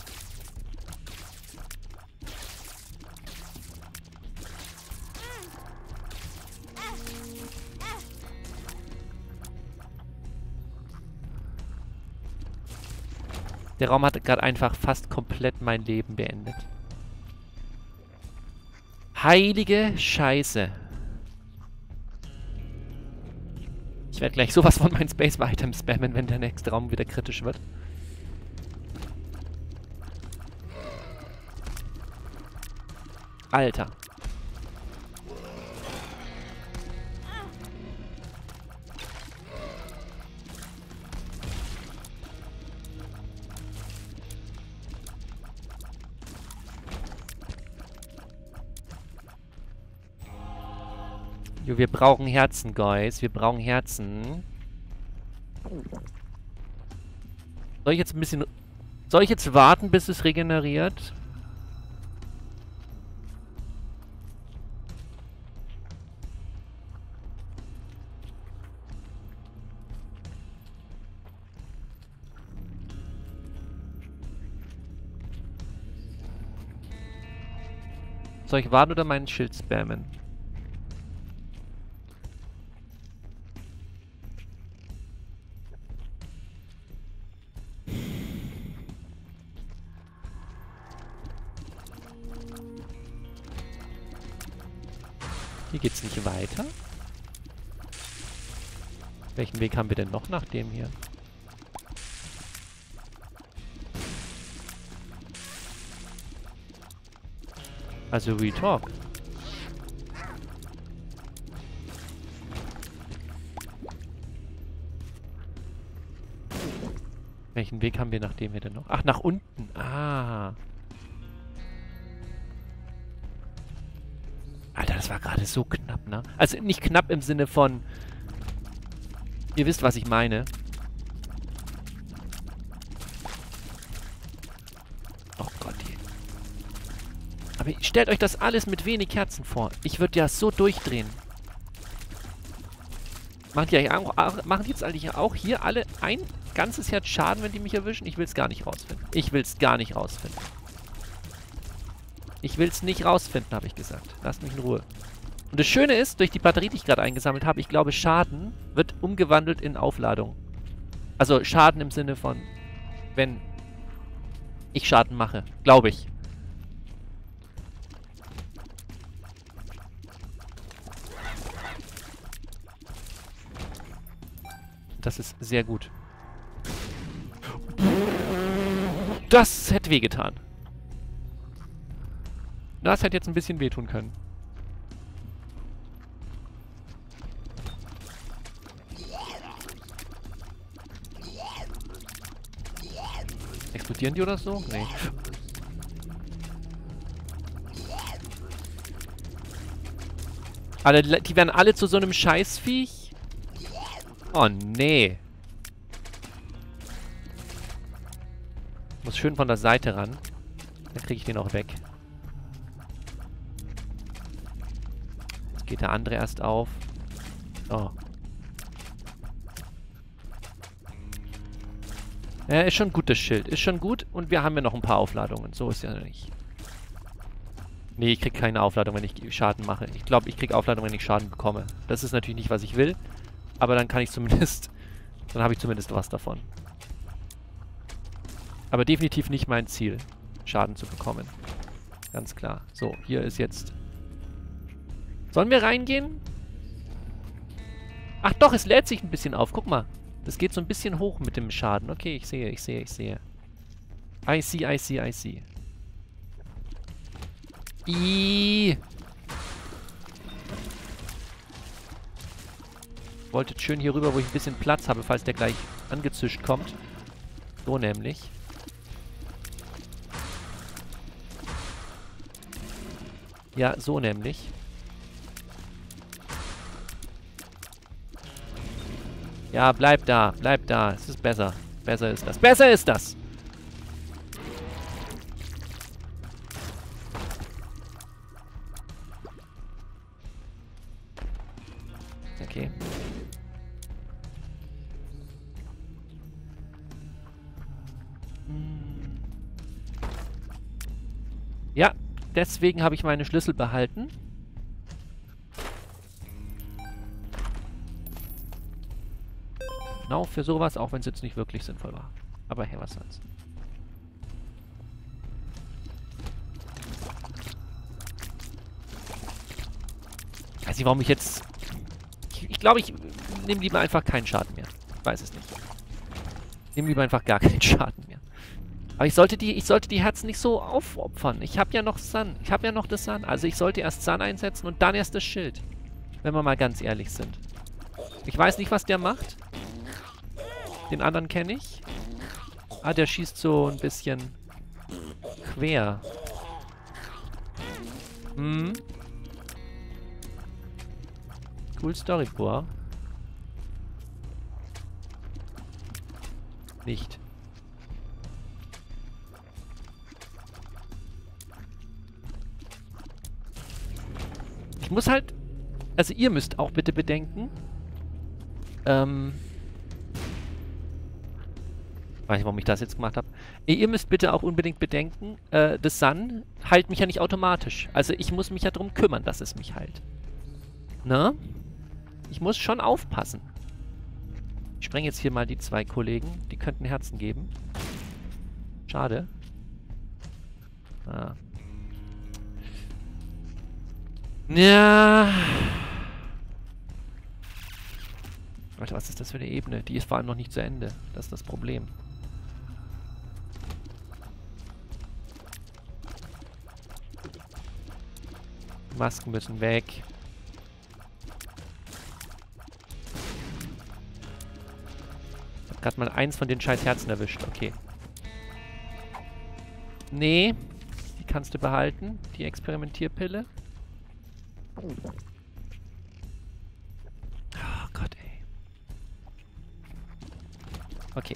Der Raum hat gerade einfach fast komplett mein Leben beendet. Heilige Scheiße. Ich werde gleich sowas von meinen Spacebar-Items spammen, wenn der nächste Raum wieder kritisch wird. Alter. Jo, wir brauchen Herzen, Guys. Wir brauchen Herzen. Soll ich jetzt ein bisschen... Soll ich jetzt warten, bis es regeneriert? Soll ich warten oder meinen Schild spammen? Hier geht's nicht weiter. Welchen Weg haben wir denn noch nach dem hier? Also Retalk. Welchen Weg haben wir nach dem hier denn noch? Ach, nach unten. Ah. Alter, das war gerade so knapp, ne? Also nicht knapp im Sinne von... Ihr wisst, was ich meine. Oh Gott. Aber stellt euch das alles mit wenig Herzen vor. Ich würde ja so durchdrehen. Machen die, eigentlich auch, machen die jetzt eigentlich auch hier alle ein ganzes Herz Schaden, wenn die mich erwischen? Ich will es gar nicht rausfinden. Ich will es gar nicht rausfinden. Ich will es nicht rausfinden, habe ich gesagt. Lasst mich in Ruhe. Und das Schöne ist, durch die Batterie, die ich gerade eingesammelt habe, ich glaube, Schaden wird umgewandelt in Aufladung. Also Schaden im Sinne von, wenn ich Schaden mache. Glaube ich. Das ist sehr gut. Das hätte wehgetan. Das hätte jetzt ein bisschen wehtun können. Explodieren die oder so? Nee. Aber die werden alle zu so einem Scheißviech? Oh, nee. Muss schön von der Seite ran. Dann kriege ich den auch weg. Jetzt geht der andere erst auf. Oh. Ja, ist schon gut, das Schild. Ist schon gut. Und wir haben ja noch ein paar Aufladungen. So ist ja nicht. Nee, ich krieg keine Aufladung, wenn ich Schaden mache. Ich glaube, ich krieg Aufladung, wenn ich Schaden bekomme. Das ist natürlich nicht, was ich will. Aber dann kann ich zumindest... Dann habe ich zumindest was davon. Aber definitiv nicht mein Ziel, Schaden zu bekommen. Ganz klar. So, hier ist jetzt... Sollen wir reingehen? Ach doch, es lädt sich ein bisschen auf. Guck mal. Das geht so ein bisschen hoch mit dem Schaden. Okay, ich sehe, ich sehe, ich sehe. I see, I see, I see. Iiii. Wollte schön hier rüber, wo ich ein bisschen Platz habe, falls der gleich angezischt kommt. So nämlich. Ja, so nämlich. Ja, bleib da, bleib da. Es ist besser. Besser ist das. Besser ist das! Okay. Ja, deswegen habe ich meine Schlüssel behalten. Genau für sowas, auch wenn es jetzt nicht wirklich sinnvoll war. Aber hey, was soll's. Ich weiß nicht, warum ich jetzt... Ich, ich glaube, ich nehme lieber einfach keinen Schaden mehr. Ich weiß es nicht. Ich nehme lieber einfach gar keinen Schaden mehr. Aber ich sollte die, ich sollte die Herzen nicht so aufopfern. Ich habe ja noch Sun. Ich habe ja noch das Sun. Also ich sollte erst Sun einsetzen und dann erst das Schild. Wenn wir mal ganz ehrlich sind. Ich weiß nicht, was der macht. Den anderen kenne ich. Ah, der schießt so ein bisschen quer. Hm. Cool Storyboard. Nicht. Ich muss halt... Also ihr müsst auch bitte bedenken... Ähm... Ich weiß nicht, warum ich das jetzt gemacht habe. Ihr müsst bitte auch unbedingt bedenken, äh, das Sun heilt mich ja nicht automatisch. Also ich muss mich ja darum kümmern, dass es mich heilt. Ne? Ich muss schon aufpassen. Ich spreng jetzt hier mal die zwei Kollegen. Die könnten Herzen geben. Schade. Ah. Ja. Warte, was ist das für eine Ebene? Die ist vor allem noch nicht zu Ende. Das ist das Problem. Die Masken müssen weg. Ich hab gerade mal eins von den scheiß Herzen erwischt. Okay. Nee. Die kannst du behalten. Die Experimentierpille. Oh Gott, ey. Okay.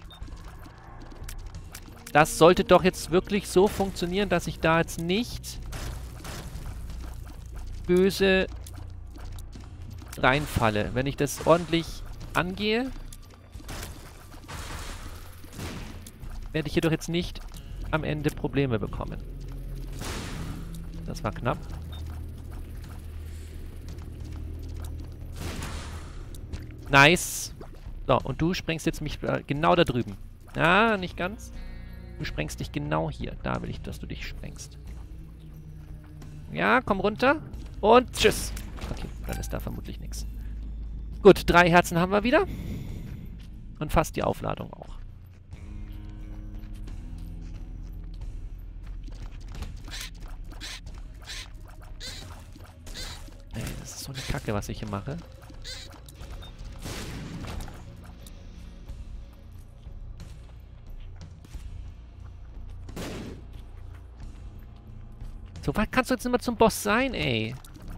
Das sollte doch jetzt wirklich so funktionieren, dass ich da jetzt nicht böse reinfalle. Wenn ich das ordentlich angehe, werde ich jedoch jetzt nicht am Ende Probleme bekommen. Das war knapp. Nice. So, und du sprengst jetzt mich äh, genau da drüben. Ah, nicht ganz. Du sprengst dich genau hier. Da will ich, dass du dich sprengst. Ja, komm runter. Und tschüss. Okay, dann ist da vermutlich nichts. Gut, drei Herzen haben wir wieder. Und fast die Aufladung auch. Ey, das ist so eine Kacke, was ich hier mache. So weit kannst du jetzt immer zum Boss sein, ey.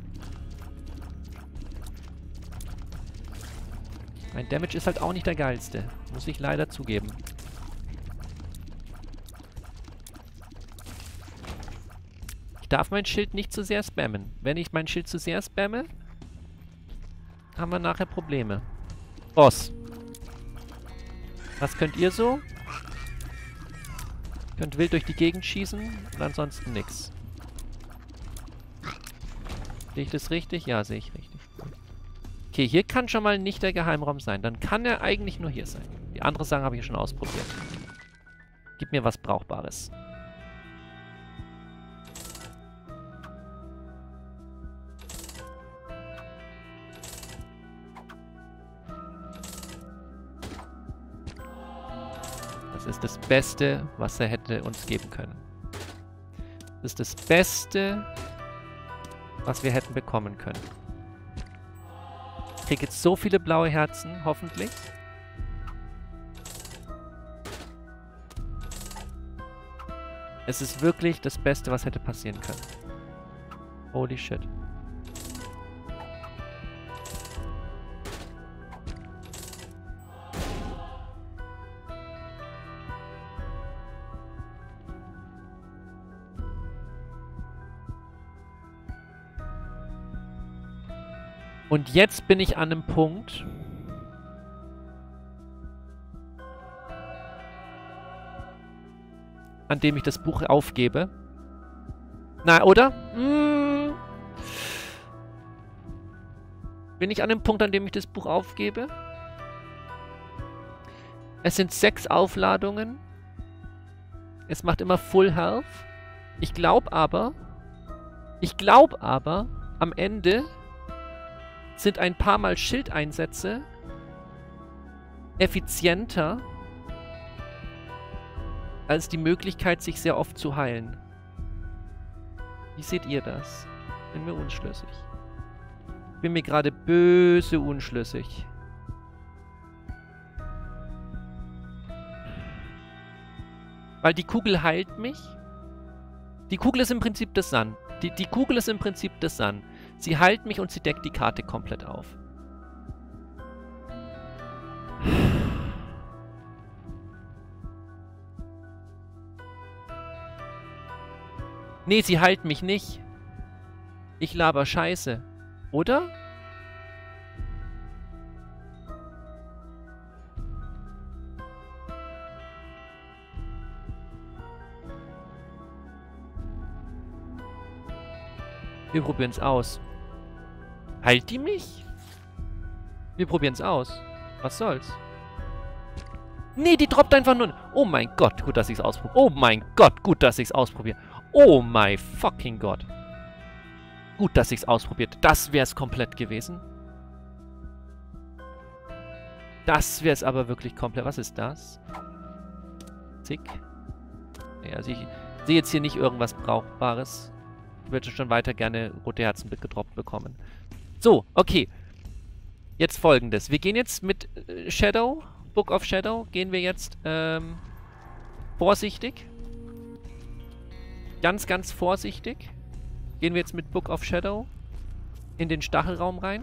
Mein Damage ist halt auch nicht der geilste. Muss ich leider zugeben. Ich darf mein Schild nicht zu sehr spammen. Wenn ich mein Schild zu sehr spamme, haben wir nachher Probleme. Boss. Was könnt ihr so? Könnt wild durch die Gegend schießen und ansonsten nix. Sehe ich das richtig? Ja, sehe ich richtig. Okay, hier kann schon mal nicht der Geheimraum sein. Dann kann er eigentlich nur hier sein. Die andere Sachen habe ich schon ausprobiert. Gib mir was Brauchbares. Das ist das Beste, was er hätte uns geben können. Das ist das Beste, was wir hätten bekommen können. Ich kriege jetzt so viele blaue Herzen, hoffentlich. Es ist wirklich das Beste, was hätte passieren können. Holy shit. Und jetzt bin ich an einem Punkt, an dem ich das Buch aufgebe. Na, oder? Hm. Bin ich an dem Punkt, an dem ich das Buch aufgebe? Es sind sechs Aufladungen. Es macht immer Full Health. Ich glaube aber, ich glaube aber, am Ende sind ein paar Mal Schildeinsätze effizienter als die Möglichkeit, sich sehr oft zu heilen. Wie seht ihr das? Bin mir unschlüssig. Bin mir gerade böse unschlüssig. Weil die Kugel heilt mich. Die Kugel ist im Prinzip das Sun. Die, die Kugel ist im Prinzip das Sun. Sie heilt mich und sie deckt die Karte komplett auf. Nee, sie heilt mich nicht. Ich laber Scheiße. Oder? Wir probieren es aus. Heilt die mich? Wir probieren es aus. Was soll's? Nee, die droppt einfach nur... Oh mein Gott, gut, dass ich's ausprobiere. Oh mein Gott, gut, dass ich's ausprobiere. Oh my fucking Gott. Gut, dass ich's ausprobiert. Das wär's komplett gewesen. Das wär's aber wirklich komplett. Was ist das? Zick. Nee, also ich sehe jetzt hier nicht irgendwas Brauchbares. Ich würde schon weiter gerne rote Herzen mitgedroppt bekommen. So, okay. Jetzt Folgendes. Wir gehen jetzt mit äh, Shadow, Book of Shadow, gehen wir jetzt ähm, vorsichtig. Ganz, ganz vorsichtig. Gehen wir jetzt mit Book of Shadow in den Stachelraum rein.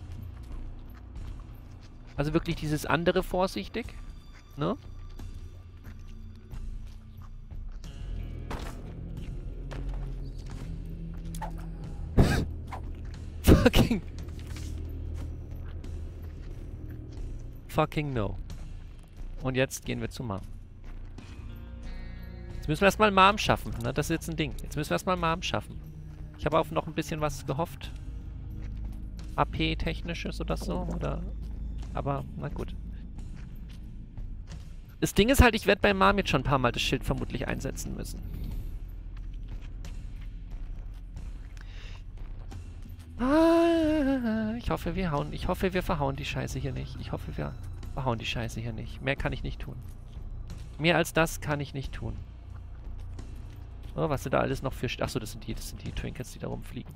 Also wirklich dieses andere vorsichtig. Ne? Fucking... Fucking no. Und jetzt gehen wir zu Mom. Jetzt müssen wir erstmal Mom schaffen, ne? Das ist jetzt ein Ding. Jetzt müssen wir erstmal Mom schaffen. Ich habe auf noch ein bisschen was gehofft. A P-technisches oder so, oder... Aber, na gut. Das Ding ist halt, ich werde bei Mom jetzt schon ein paar Mal das Schild vermutlich einsetzen müssen. Ah, ich hoffe, wir hauen... Ich hoffe, wir verhauen die Scheiße hier nicht. Ich hoffe, wir verhauen die Scheiße hier nicht. Mehr kann ich nicht tun. Mehr als das kann ich nicht tun. Oh, was sind da alles noch für... Achso, das sind die, das sind die Trinkets, die da rumfliegen.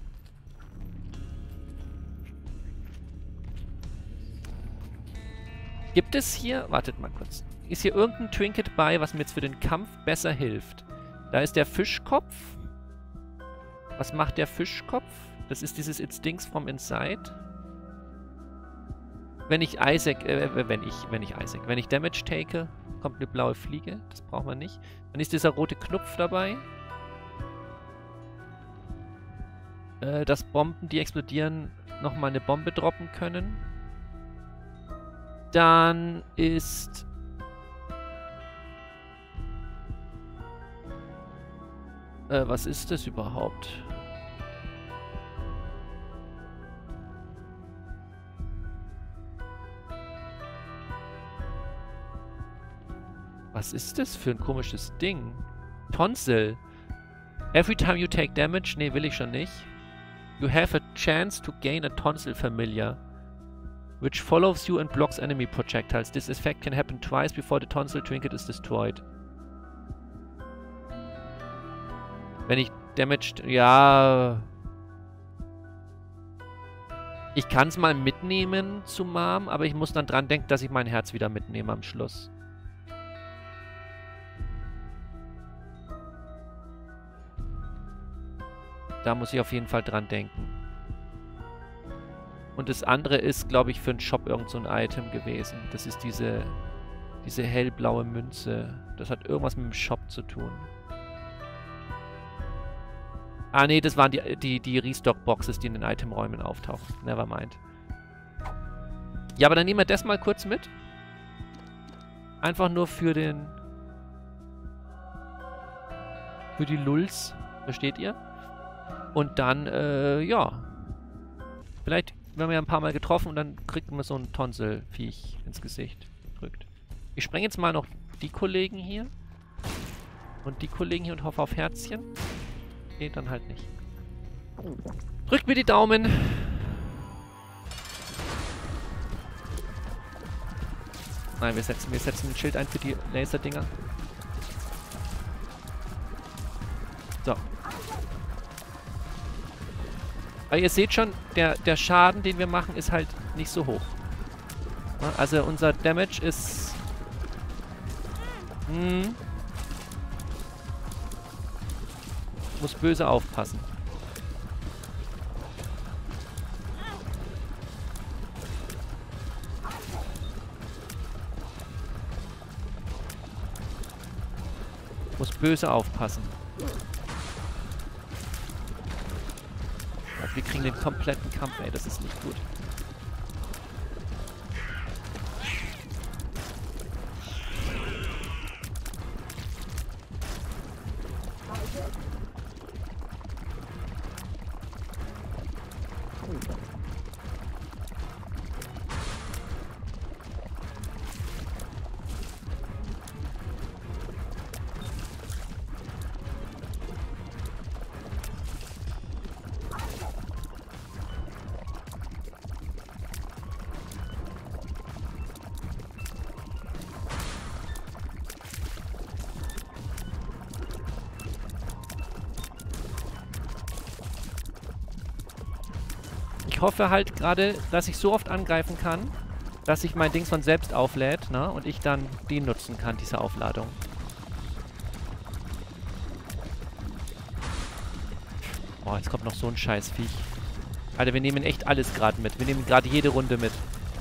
Gibt es hier... Wartet mal kurz. Ist hier irgendein Trinket bei, was mir jetzt für den Kampf besser hilft? Da ist der Fischkopf. Was macht der Fischkopf? Das ist dieses It Stinks from Inside. Wenn ich Isaac, äh, wenn ich, wenn ich Isaac, wenn ich Damage take, kommt eine blaue Fliege. Das brauchen wir nicht. Dann ist dieser rote Knopf dabei. Äh, dass Bomben, die explodieren, nochmal eine Bombe droppen können. Dann ist... Äh, was ist das überhaupt? Was ist das für ein komisches Ding? Tonsil. Every time you take damage... Nee, will ich schon nicht. You have a chance to gain a Tonsil Familiar, which follows you and blocks enemy projectiles. This effect can happen twice before the Tonsil Trinket is destroyed. Wenn ich damaged... Ja... Ich kann es mal mitnehmen zu Mom, aber ich muss dann dran denken, dass ich mein Herz wieder mitnehme am Schluss. Da muss ich auf jeden Fall dran denken. Und das andere ist, glaube ich, für einen Shop irgend so ein Item gewesen. Das ist diese, diese hellblaue Münze. Das hat irgendwas mit dem Shop zu tun. Ah, nee, das waren die, die, die Restock-Boxes, die in den Itemräumen auftauchen. Nevermind. Ja, aber dann nehmen wir das mal kurz mit. Einfach nur für den... Für die Lulz. Versteht ihr? Und dann, äh, ja. Vielleicht werden wir ja ein paar Mal getroffen und dann kriegt man so ein Tonsil-Viech ins Gesicht gedrückt. Ich spreng jetzt mal noch die Kollegen hier. Und die Kollegen hier und hoffe auf Herzchen. Geht dann halt nicht. Drückt mir die Daumen. Nein, wir setzen, wir setzen ein Schild ein für die Laserdinger. So. Aber ihr seht schon, der, der Schaden, den wir machen, ist halt nicht so hoch. Also unser Damage ist... Hm, muss böse aufpassen. Muss böse aufpassen. Wir kriegen den kompletten Kampf, ey. Das ist nicht gut. Ich hoffe halt gerade, dass ich so oft angreifen kann, dass sich mein Dings von selbst auflädt, ne? Und ich dann die nutzen kann, diese Aufladung. Oh, jetzt kommt noch so ein Scheißviech. Alter, wir nehmen echt alles gerade mit. Wir nehmen gerade jede Runde mit.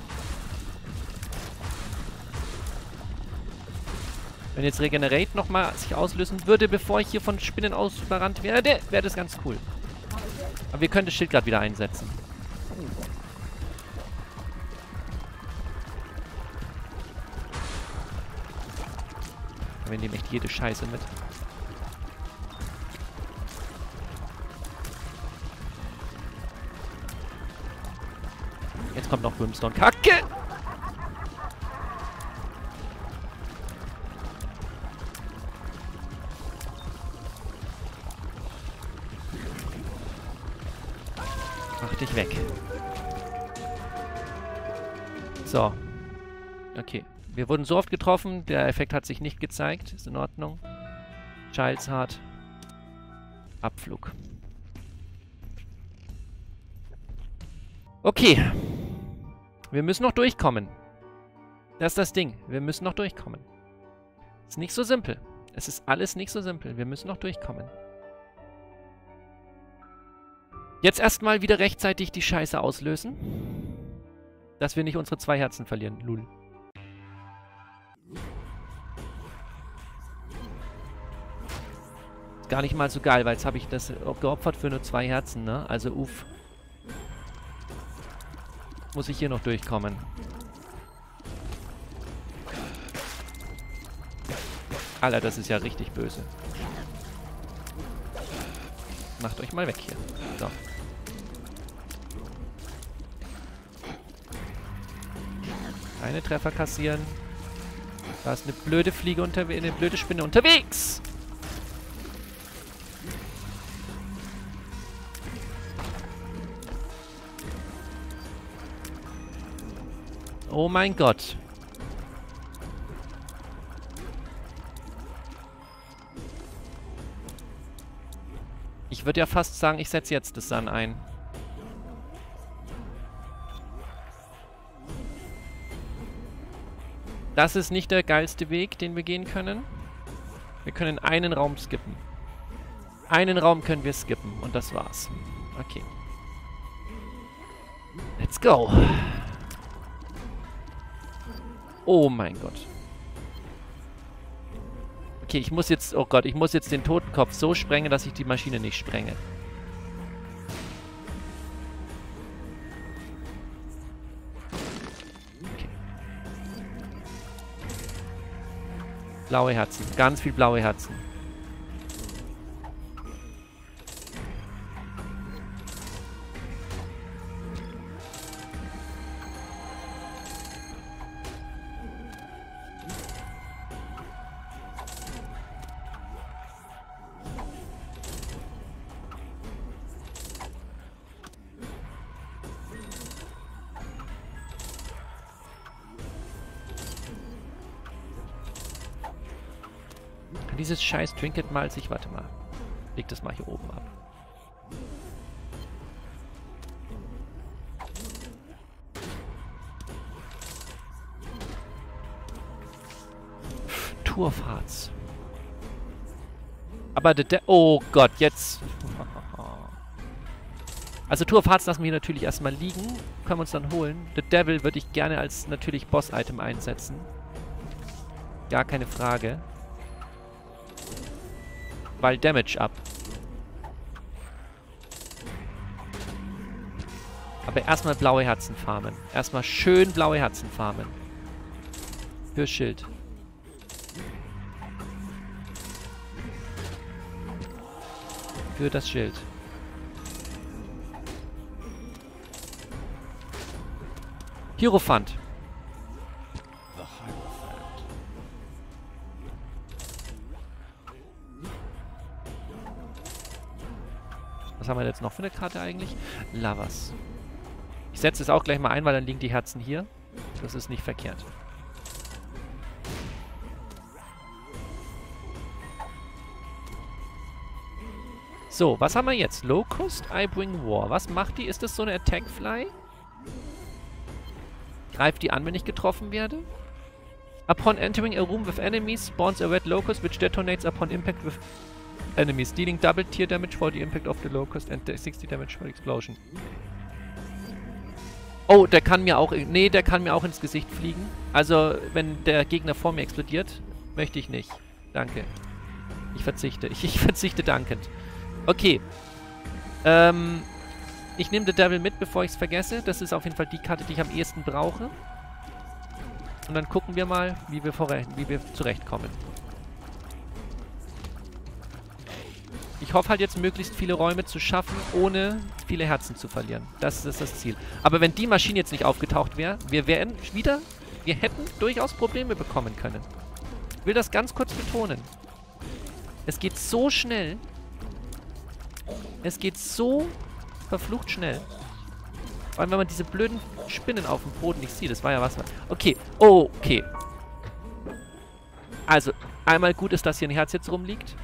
Wenn jetzt Regenerate nochmal sich auslösen würde, bevor ich hier von Spinnen aus überrannt werde, wäre das ganz cool. Aber wir können das Schild gerade wieder einsetzen. Wir nehmen echt jede Scheiße mit. Jetzt kommt noch Brimstone. Kacke! Mach dich weg. So. Okay. Wir wurden so oft getroffen, der Effekt hat sich nicht gezeigt. Ist in Ordnung. Child's Heart. Abflug. Okay. Wir müssen noch durchkommen. Das ist das Ding. Wir müssen noch durchkommen. Ist nicht so simpel. Es ist alles nicht so simpel. Wir müssen noch durchkommen. Jetzt erstmal wieder rechtzeitig die Scheiße auslösen. Dass wir nicht unsere zwei Herzen verlieren. Lul. Gar nicht mal so geil, weil jetzt habe ich das geopfert für nur zwei Herzen, ne? Also uff. Muss ich hier noch durchkommen. Alter, das ist ja richtig böse. Macht euch mal weg hier. So. Keine Treffer kassieren. Da ist eine blöde Fliege unterwegs, eine blöde Spinne unterwegs. Oh mein Gott. Ich würde ja fast sagen, ich setze jetzt das Sun ein. Das ist nicht der geilste Weg, den wir gehen können. Wir können einen Raum skippen. Einen Raum können wir skippen und das war's. Okay. Let's go. Oh mein Gott. Okay, ich muss jetzt... Oh Gott, ich muss jetzt den Totenkopf so sprengen, dass ich die Maschine nicht sprenge. Okay. Blaue Herzen. Ganz viel blaue Herzen. Dieses scheiß Trinket mal sich... Warte mal. Leg das mal hier oben ab. Turfharz. Aber der... De oh Gott, jetzt... Also Turfharz lassen wir hier natürlich erstmal liegen. Können wir uns dann holen. The Devil würde ich gerne als natürlich Boss-Item einsetzen. Gar keine Frage. Weil Damage ab. Aber erstmal blaue Herzen farmen. Erstmal schön blaue Herzen farmen. Für Schild. Für das Schild. Hierophant. Was haben wir jetzt noch für eine Karte eigentlich? Lavas. Ich setze es auch gleich mal ein, weil dann liegen die Herzen hier. Das ist nicht verkehrt. So, was haben wir jetzt? Locust, I bring war. Was macht die? Ist das so eine Attack Fly? Greift die an, wenn ich getroffen werde? Upon entering a room with enemies, spawns a red locust which detonates upon impact with enemies, dealing double tier damage for the impact of the locust and sixty damage for explosion. Oh, der kann mir auch... Nee, der kann mir auch ins Gesicht fliegen. Also, wenn der Gegner vor mir explodiert, möchte ich nicht. Danke. Ich verzichte. Ich, ich verzichte dankend. Okay. Ähm... Ich nehme The Devil mit, bevor ich es vergesse. Das ist auf jeden Fall die Karte, die ich am ehesten brauche. Und dann gucken wir mal, wie wir, wie wir zurechtkommen. Ich hoffe halt jetzt, möglichst viele Räume zu schaffen, ohne viele Herzen zu verlieren. Das ist das Ziel. Aber wenn die Maschine jetzt nicht aufgetaucht wäre, wir wären wieder... Wir hätten durchaus Probleme bekommen können. Ich will das ganz kurz betonen. Es geht so schnell. Es geht so... verflucht schnell. Vor allem, wenn man diese blöden Spinnen auf dem Boden nicht sieht. Das war ja was... Okay. Oh, okay. Also, einmal gut ist, dass hier ein Herz jetzt rumliegt.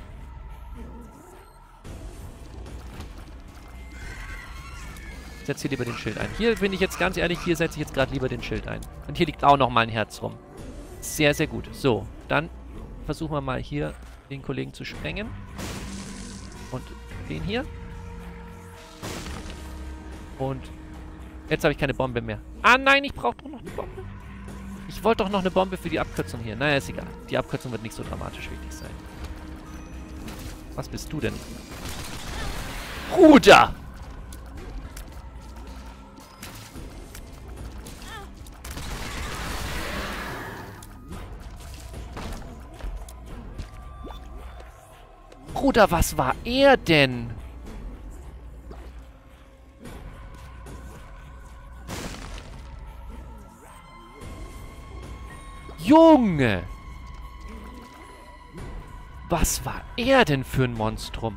Ich setze hier lieber den Schild ein. Hier bin ich jetzt ganz ehrlich, hier setze ich jetzt gerade lieber den Schild ein. Und hier liegt auch noch mal ein Herz rum. Sehr, sehr gut. So, dann versuchen wir mal hier den Kollegen zu sprengen. Und den hier. Und jetzt habe ich keine Bombe mehr. Ah nein, ich brauche doch noch eine Bombe. Ich wollte doch noch eine Bombe für die Abkürzung hier. Naja, ist egal. Die Abkürzung wird nicht so dramatisch wichtig sein. Was bist du denn? Bruder! Bruder, was war er denn? Junge! Was war er denn für ein Monstrum?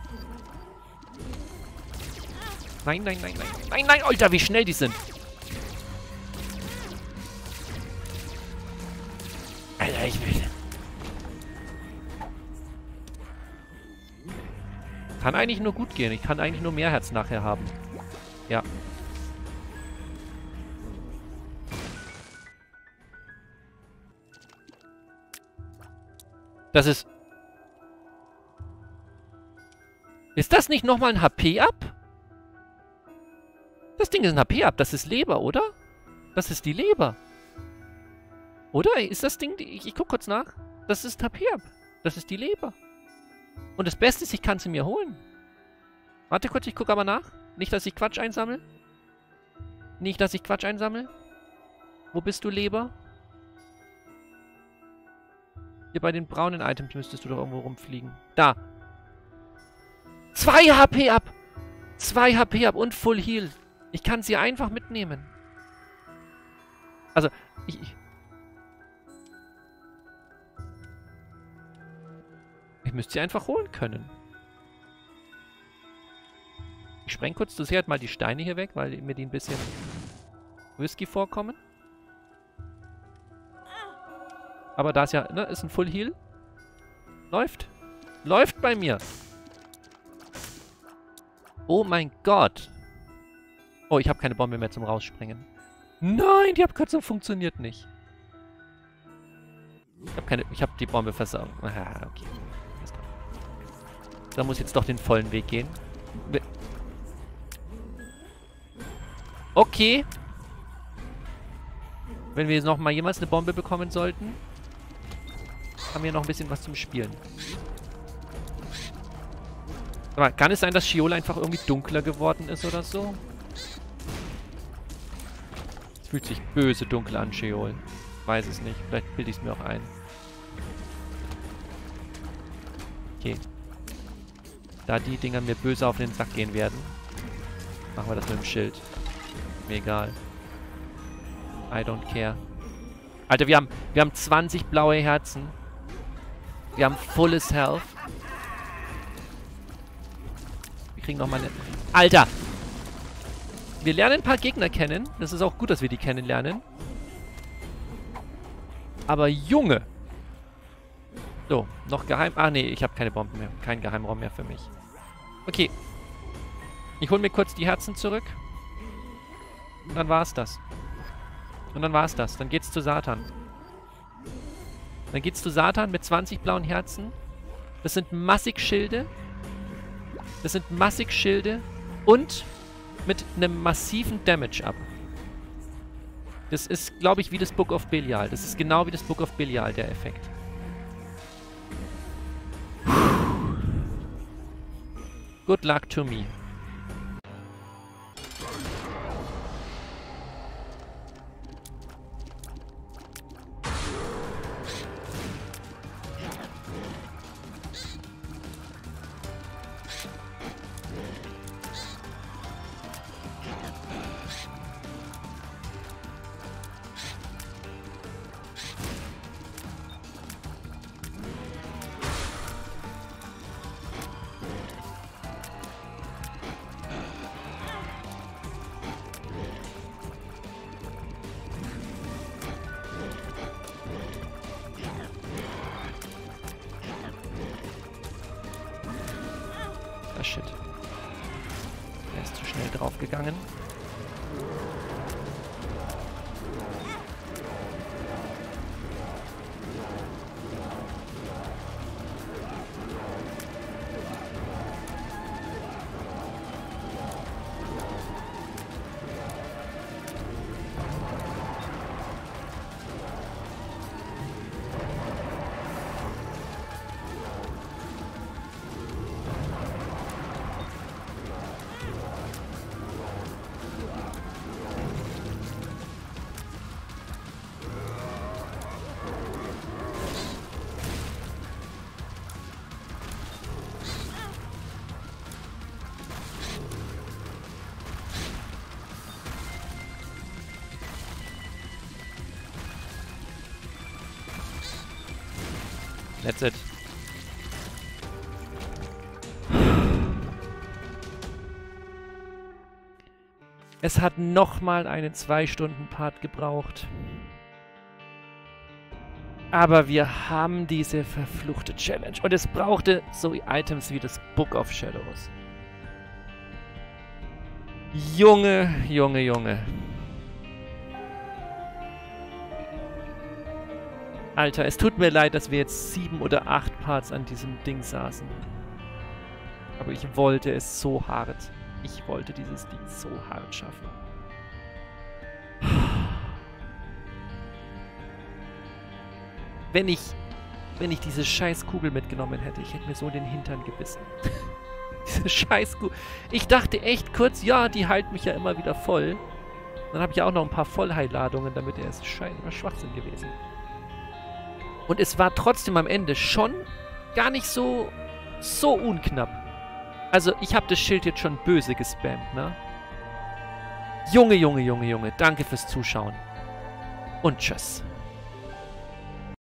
Nein, nein, nein, nein, nein, nein, Alter, wie schnell die sind. Alter, ich will... Kann eigentlich nur gut gehen. Ich kann eigentlich nur mehr Herz nachher haben. Ja. Das ist... Ist das nicht nochmal ein H P-Up? Das Ding ist ein H P-Up. Das ist Leber, oder? Das ist die Leber. Oder? Ist das Ding... Ich, ich guck kurz nach. Das ist H P-Up. Das ist die Leber. Und das Beste ist, ich kann sie mir holen. Warte kurz, ich gucke aber nach. Nicht, dass ich Quatsch einsammle. Nicht, dass ich Quatsch einsammle. Wo bist du, Leber? Hier bei den braunen Items müsstest du doch irgendwo rumfliegen. Da. Zwei H P ab. Zwei H P ab und Full Heal. Ich kann sie einfach mitnehmen. Also, ich... ich Ich müsste sie einfach holen können. Ich spreng kurz zu sehr mal die Steine hier weg, weil mir die ein bisschen risky vorkommen. Aber da ist ja, ne, ist ein Full Heal. Läuft. Läuft bei mir. Oh mein Gott. Oh, ich habe keine Bombe mehr zum Rausspringen. Nein, die Abkürzung funktioniert nicht. Ich habe keine, ich habe die Bombe versaut. Ah, okay. Da muss jetzt doch den vollen Weg gehen. Okay. Wenn wir jetzt noch mal jemals eine Bombe bekommen sollten, haben wir noch ein bisschen was zum Spielen. Aber kann es sein, dass Sheol einfach irgendwie dunkler geworden ist oder so? Es fühlt sich böse dunkel an, Sheol. Weiß es nicht. Vielleicht bilde ich es mir auch ein. Okay. Da die Dinger mir böse auf den Sack gehen werden, machen wir das mit dem Schild. Mir egal. I don't care. Alter, wir haben, wir haben zwanzig blaue Herzen. Wir haben fulles Health. Wir kriegen nochmal eine... Alter! Wir lernen ein paar Gegner kennen. Das ist auch gut, dass wir die kennenlernen. Aber Junge! So, noch geheim... Ah, nee, ich habe keine Bomben mehr. Kein Geheimraum mehr für mich. Okay. Ich hole mir kurz die Herzen zurück. Und dann war's das. Und dann war's das. Dann geht's zu Satan. Dann geht's zu Satan mit zwanzig blauen Herzen. Das sind massig Schilde. Das sind massig Schilde. Und mit einem massiven Damage ab. Das ist, glaube ich, wie das Book of Belial. Das ist genau wie das Book of Belial, der Effekt. Good luck to me. Ah, shit. Er ist zu schnell draufgegangen. That's it. Es hat nochmal einen zwei Stunden Part gebraucht. Aber wir haben diese verfluchte Challenge. Und es brauchte so Items wie das Book of Shadows. Junge, Junge, Junge. Alter, es tut mir leid, dass wir jetzt sieben oder acht Parts an diesem Ding saßen. Aber ich wollte es so hart. Ich wollte dieses Ding so hart schaffen. Wenn ich, wenn ich diese scheiß Kugel mitgenommen hätte, ich hätte mir so den Hintern gebissen. Diese scheiß Kugel. Ich dachte echt kurz, ja, die heilt mich ja immer wieder voll. Dann habe ich ja auch noch ein paar Vollheilladungen, damit er ist scheinbar Schwachsinn gewesen. Und es war trotzdem am Ende schon gar nicht so, so unknapp. Also, ich habe das Schild jetzt schon böse gespammt, ne? Junge, Junge, Junge, Junge. Danke fürs Zuschauen. Und tschüss.